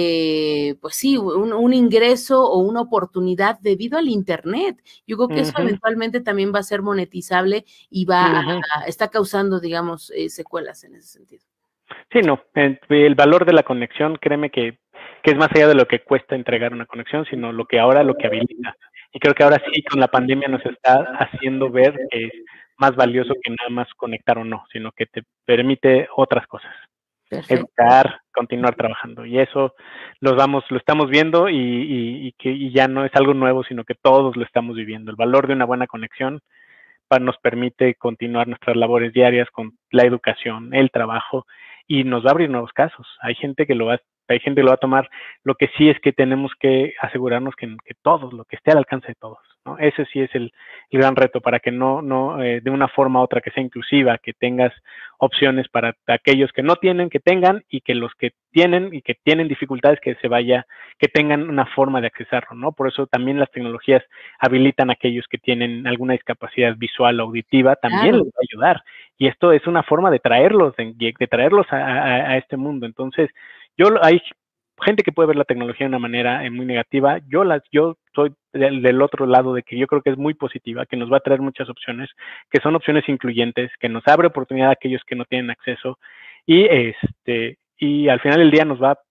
eh, pues sí, un, un ingreso o una oportunidad debido al internet. Yo creo que eso Uh-huh. eventualmente también va a ser monetizable y va Uh-huh. a, está causando, digamos, eh, secuelas en ese sentido. Sí, no, el, el valor de la conexión, créeme que, que es más allá de lo que cuesta entregar una conexión, sino lo que ahora lo que habilita. Y creo que ahora sí con la pandemia nos está haciendo ver que es más valioso que nada más conectar o no, sino que te permite otras cosas. Perfecto. Educar, continuar trabajando. Y eso los vamos, lo estamos viendo y, y, y que y ya no es algo nuevo, sino que todos lo estamos viviendo. El valor de una buena conexión para, nos permite continuar nuestras labores diarias con la educación, el trabajo, y nos va a abrir nuevos casos. Hay gente que lo va, hay gente que lo va a tomar. Lo que sí es que tenemos que asegurarnos que, que todos, lo que esté al alcance de todos, ¿no? Ese sí es el, el gran reto, para que no, no eh, de una forma u otra que sea inclusiva, que tengas opciones para aquellos que no tienen, que tengan, y que los que tienen y que tienen dificultades, que se vaya, que tengan una forma de accesarlo, ¿no? Por eso también las tecnologías habilitan a aquellos que tienen alguna discapacidad visual o auditiva, también les Claro. va a ayudar. Y esto es una forma de traerlos, de, de traerlos a, a, a, este mundo. Entonces, yo hay gente que puede ver la tecnología de una manera eh, muy negativa. Yo las, yo soy del, del otro lado, de que yo creo que es muy positiva, que nos va a traer muchas opciones, que son opciones incluyentes, que nos abre oportunidad a aquellos que no tienen acceso, y este y al final del día nos va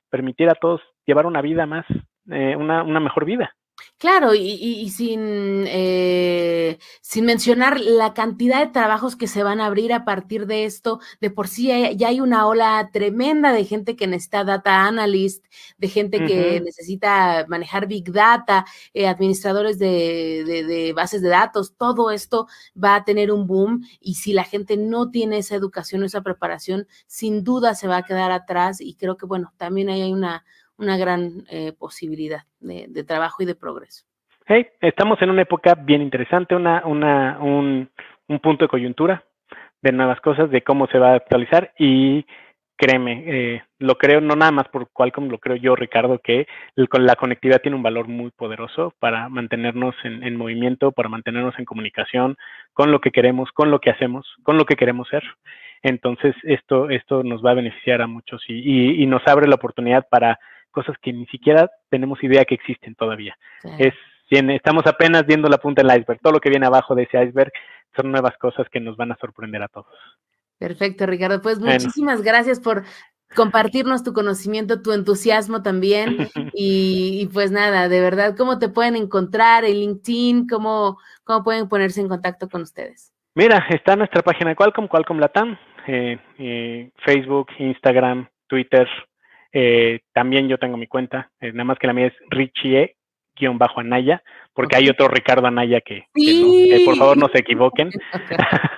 permitir a todos llevar una vida más, eh, una, una mejor vida. Claro, y, y, y sin, eh, sin mencionar la cantidad de trabajos que se van a abrir a partir de esto. De por sí hay, ya hay una ola tremenda de gente que necesita data analyst, de gente que uh-huh. necesita manejar big data, eh, administradores de, de, de bases de datos. Todo esto va a tener un boom, y si la gente no tiene esa educación, esa preparación, sin duda se va a quedar atrás, y creo que, bueno, también ahí hay una... una gran eh, posibilidad de, de trabajo y de progreso. Hey, estamos en una época bien interesante, una, una, un, un punto de coyuntura de nuevas cosas, de cómo se va a actualizar, y créeme, eh, lo creo no nada más por Qualcomm, lo creo yo, Ricardo, que el, la conectividad tiene un valor muy poderoso para mantenernos en, en movimiento, para mantenernos en comunicación con lo que queremos, con lo que hacemos, con lo que queremos ser. Entonces, esto, esto nos va a beneficiar a muchos, y, y, y nos abre la oportunidad para cosas que ni siquiera tenemos idea que existen todavía. Sí. Es, estamos apenas viendo la punta del iceberg. Todo lo que viene abajo de ese iceberg son nuevas cosas que nos van a sorprender a todos. Perfecto, Ricardo. Pues muchísimas bueno. gracias por compartirnos tu conocimiento, tu entusiasmo también. y, y pues nada, de verdad, ¿cómo te pueden encontrar en LinkedIn? ¿Cómo, cómo pueden ponerse en contacto con ustedes? Mira, está nuestra página de Qualcomm, Qualcomm Latam, eh, eh, Facebook, Instagram, Twitter. Eh, también yo tengo mi cuenta, eh, nada más que la mía es Richie-Anaya, porque okay. hay otro Ricardo Anaya que, sí. que, no, que por favor no se equivoquen. Okay.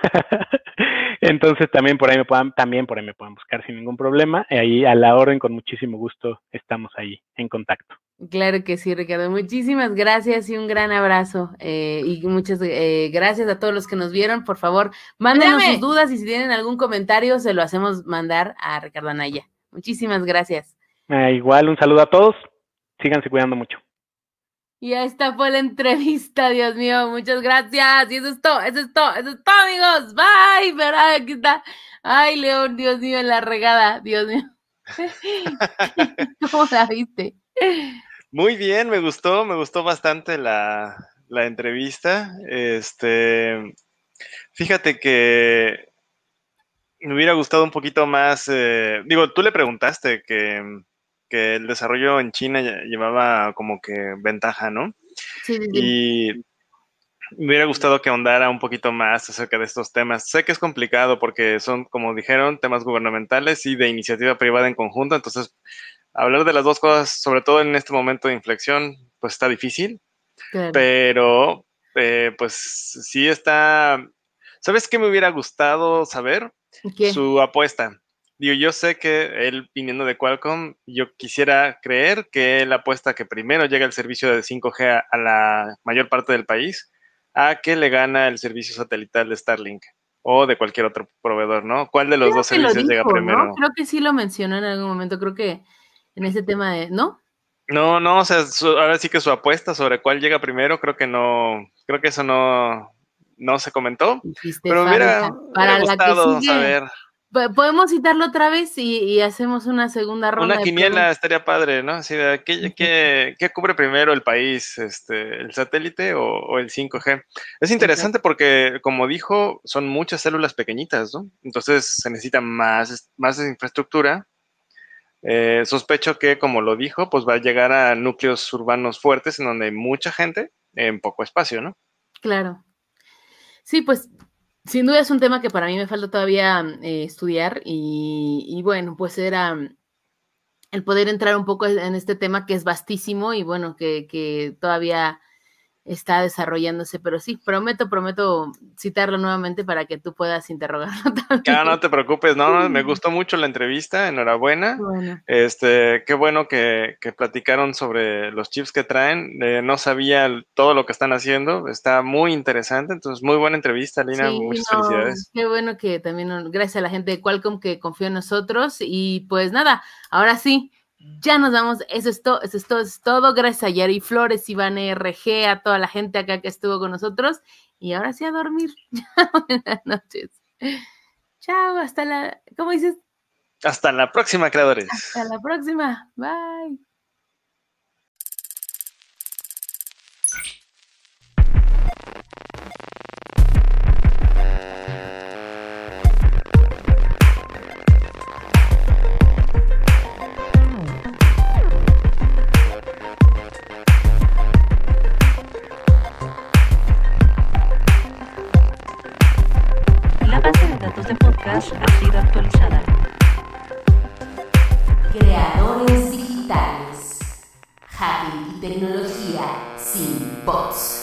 Entonces también por ahí me puedan, también por ahí me pueden buscar sin ningún problema. Ahí a la orden, con muchísimo gusto, estamos ahí en contacto. Claro que sí, Ricardo. Muchísimas gracias y un gran abrazo. Eh, y muchas eh, gracias a todos los que nos vieron. Por favor, mándenos Mírame. sus dudas, y si tienen algún comentario, se lo hacemos mandar a Ricardo Anaya. Muchísimas gracias. Eh, igual, un saludo a todos. Síganse cuidando mucho. Y esta fue la entrevista, Dios mío, muchas gracias. Y eso es todo, eso es todo, eso es todo, amigos. Bye. Pero aquí está. Ay, León, Dios mío, en la regada, Dios mío. ¿Cómo la viste? Muy bien, me gustó, me gustó bastante la, la entrevista. Este, fíjate que me hubiera gustado un poquito más, eh, digo, tú le preguntaste que, que el desarrollo en China llevaba como que ventaja, ¿no? Sí, sí, sí. Y me hubiera gustado que ahondara un poquito más acerca de estos temas. Sé que es complicado porque son, como dijeron, temas gubernamentales y de iniciativa privada en conjunto, entonces hablar de las dos cosas, sobre todo en este momento de inflexión, pues está difícil, claro. Pero eh, pues sí está... ¿Sabes qué me hubiera gustado saber? ¿Qué? Su apuesta. Digo, yo sé que él, viniendo de Qualcomm, yo quisiera creer que él apuesta que primero llega el servicio de cinco G a, a la mayor parte del país, a que le gana el servicio satelital de Starlink o de cualquier otro proveedor, ¿no? ¿Cuál de los creo dos que servicios lo dijo, llega primero? ¿no? Creo que sí lo mencionó en algún momento, creo que en ese tema de, ¿no? No, no, o sea, su, ahora sí que su apuesta sobre cuál llega primero, creo que no, creo que eso no, no se comentó, Dijiste pero me hubiera, para hubiera la gustado que sigue, saber. Podemos citarlo otra vez y, y hacemos una segunda ronda. Una quiniela estaría padre, ¿no? Así de, ¿qué, qué, ¿qué cubre primero el país? Este, ¿el satélite o, o el cinco G? Es interesante Exacto. porque, como dijo, son muchas células pequeñitas, ¿no? Entonces se necesita más, más infraestructura. Eh, sospecho que, como lo dijo, pues va a llegar a núcleos urbanos fuertes en donde hay mucha gente en poco espacio, ¿no? Claro. Sí, pues sin duda es un tema que para mí me falta todavía eh, estudiar y, y bueno, pues era el poder entrar un poco en este tema que es vastísimo y bueno, que, que todavía está desarrollándose, pero sí, prometo, prometo citarlo nuevamente para que tú puedas interrogarlo también. Claro, no te preocupes, no, no, me gustó mucho la entrevista, enhorabuena. Bueno. Este, qué bueno que, que platicaron sobre los chips que traen, eh, no sabía todo lo que están haciendo, está muy interesante, entonces muy buena entrevista, Lina, sí, muchas no, felicidades. Qué bueno que también, gracias a la gente de Qualcomm que confió en nosotros y pues nada, ahora sí, ya nos vamos, eso es todo, eso es todo, eso es todo. Gracias a Yari Flores, Iván R G, a toda la gente acá que estuvo con nosotros. Y ahora sí a dormir. Buenas noches. Chao, hasta la, ¿cómo dices? Hasta la próxima, creadores. Hasta la próxima. Bye. Más ha sido actualizada. Creadores digitales. Hacking y tecnología sin bots.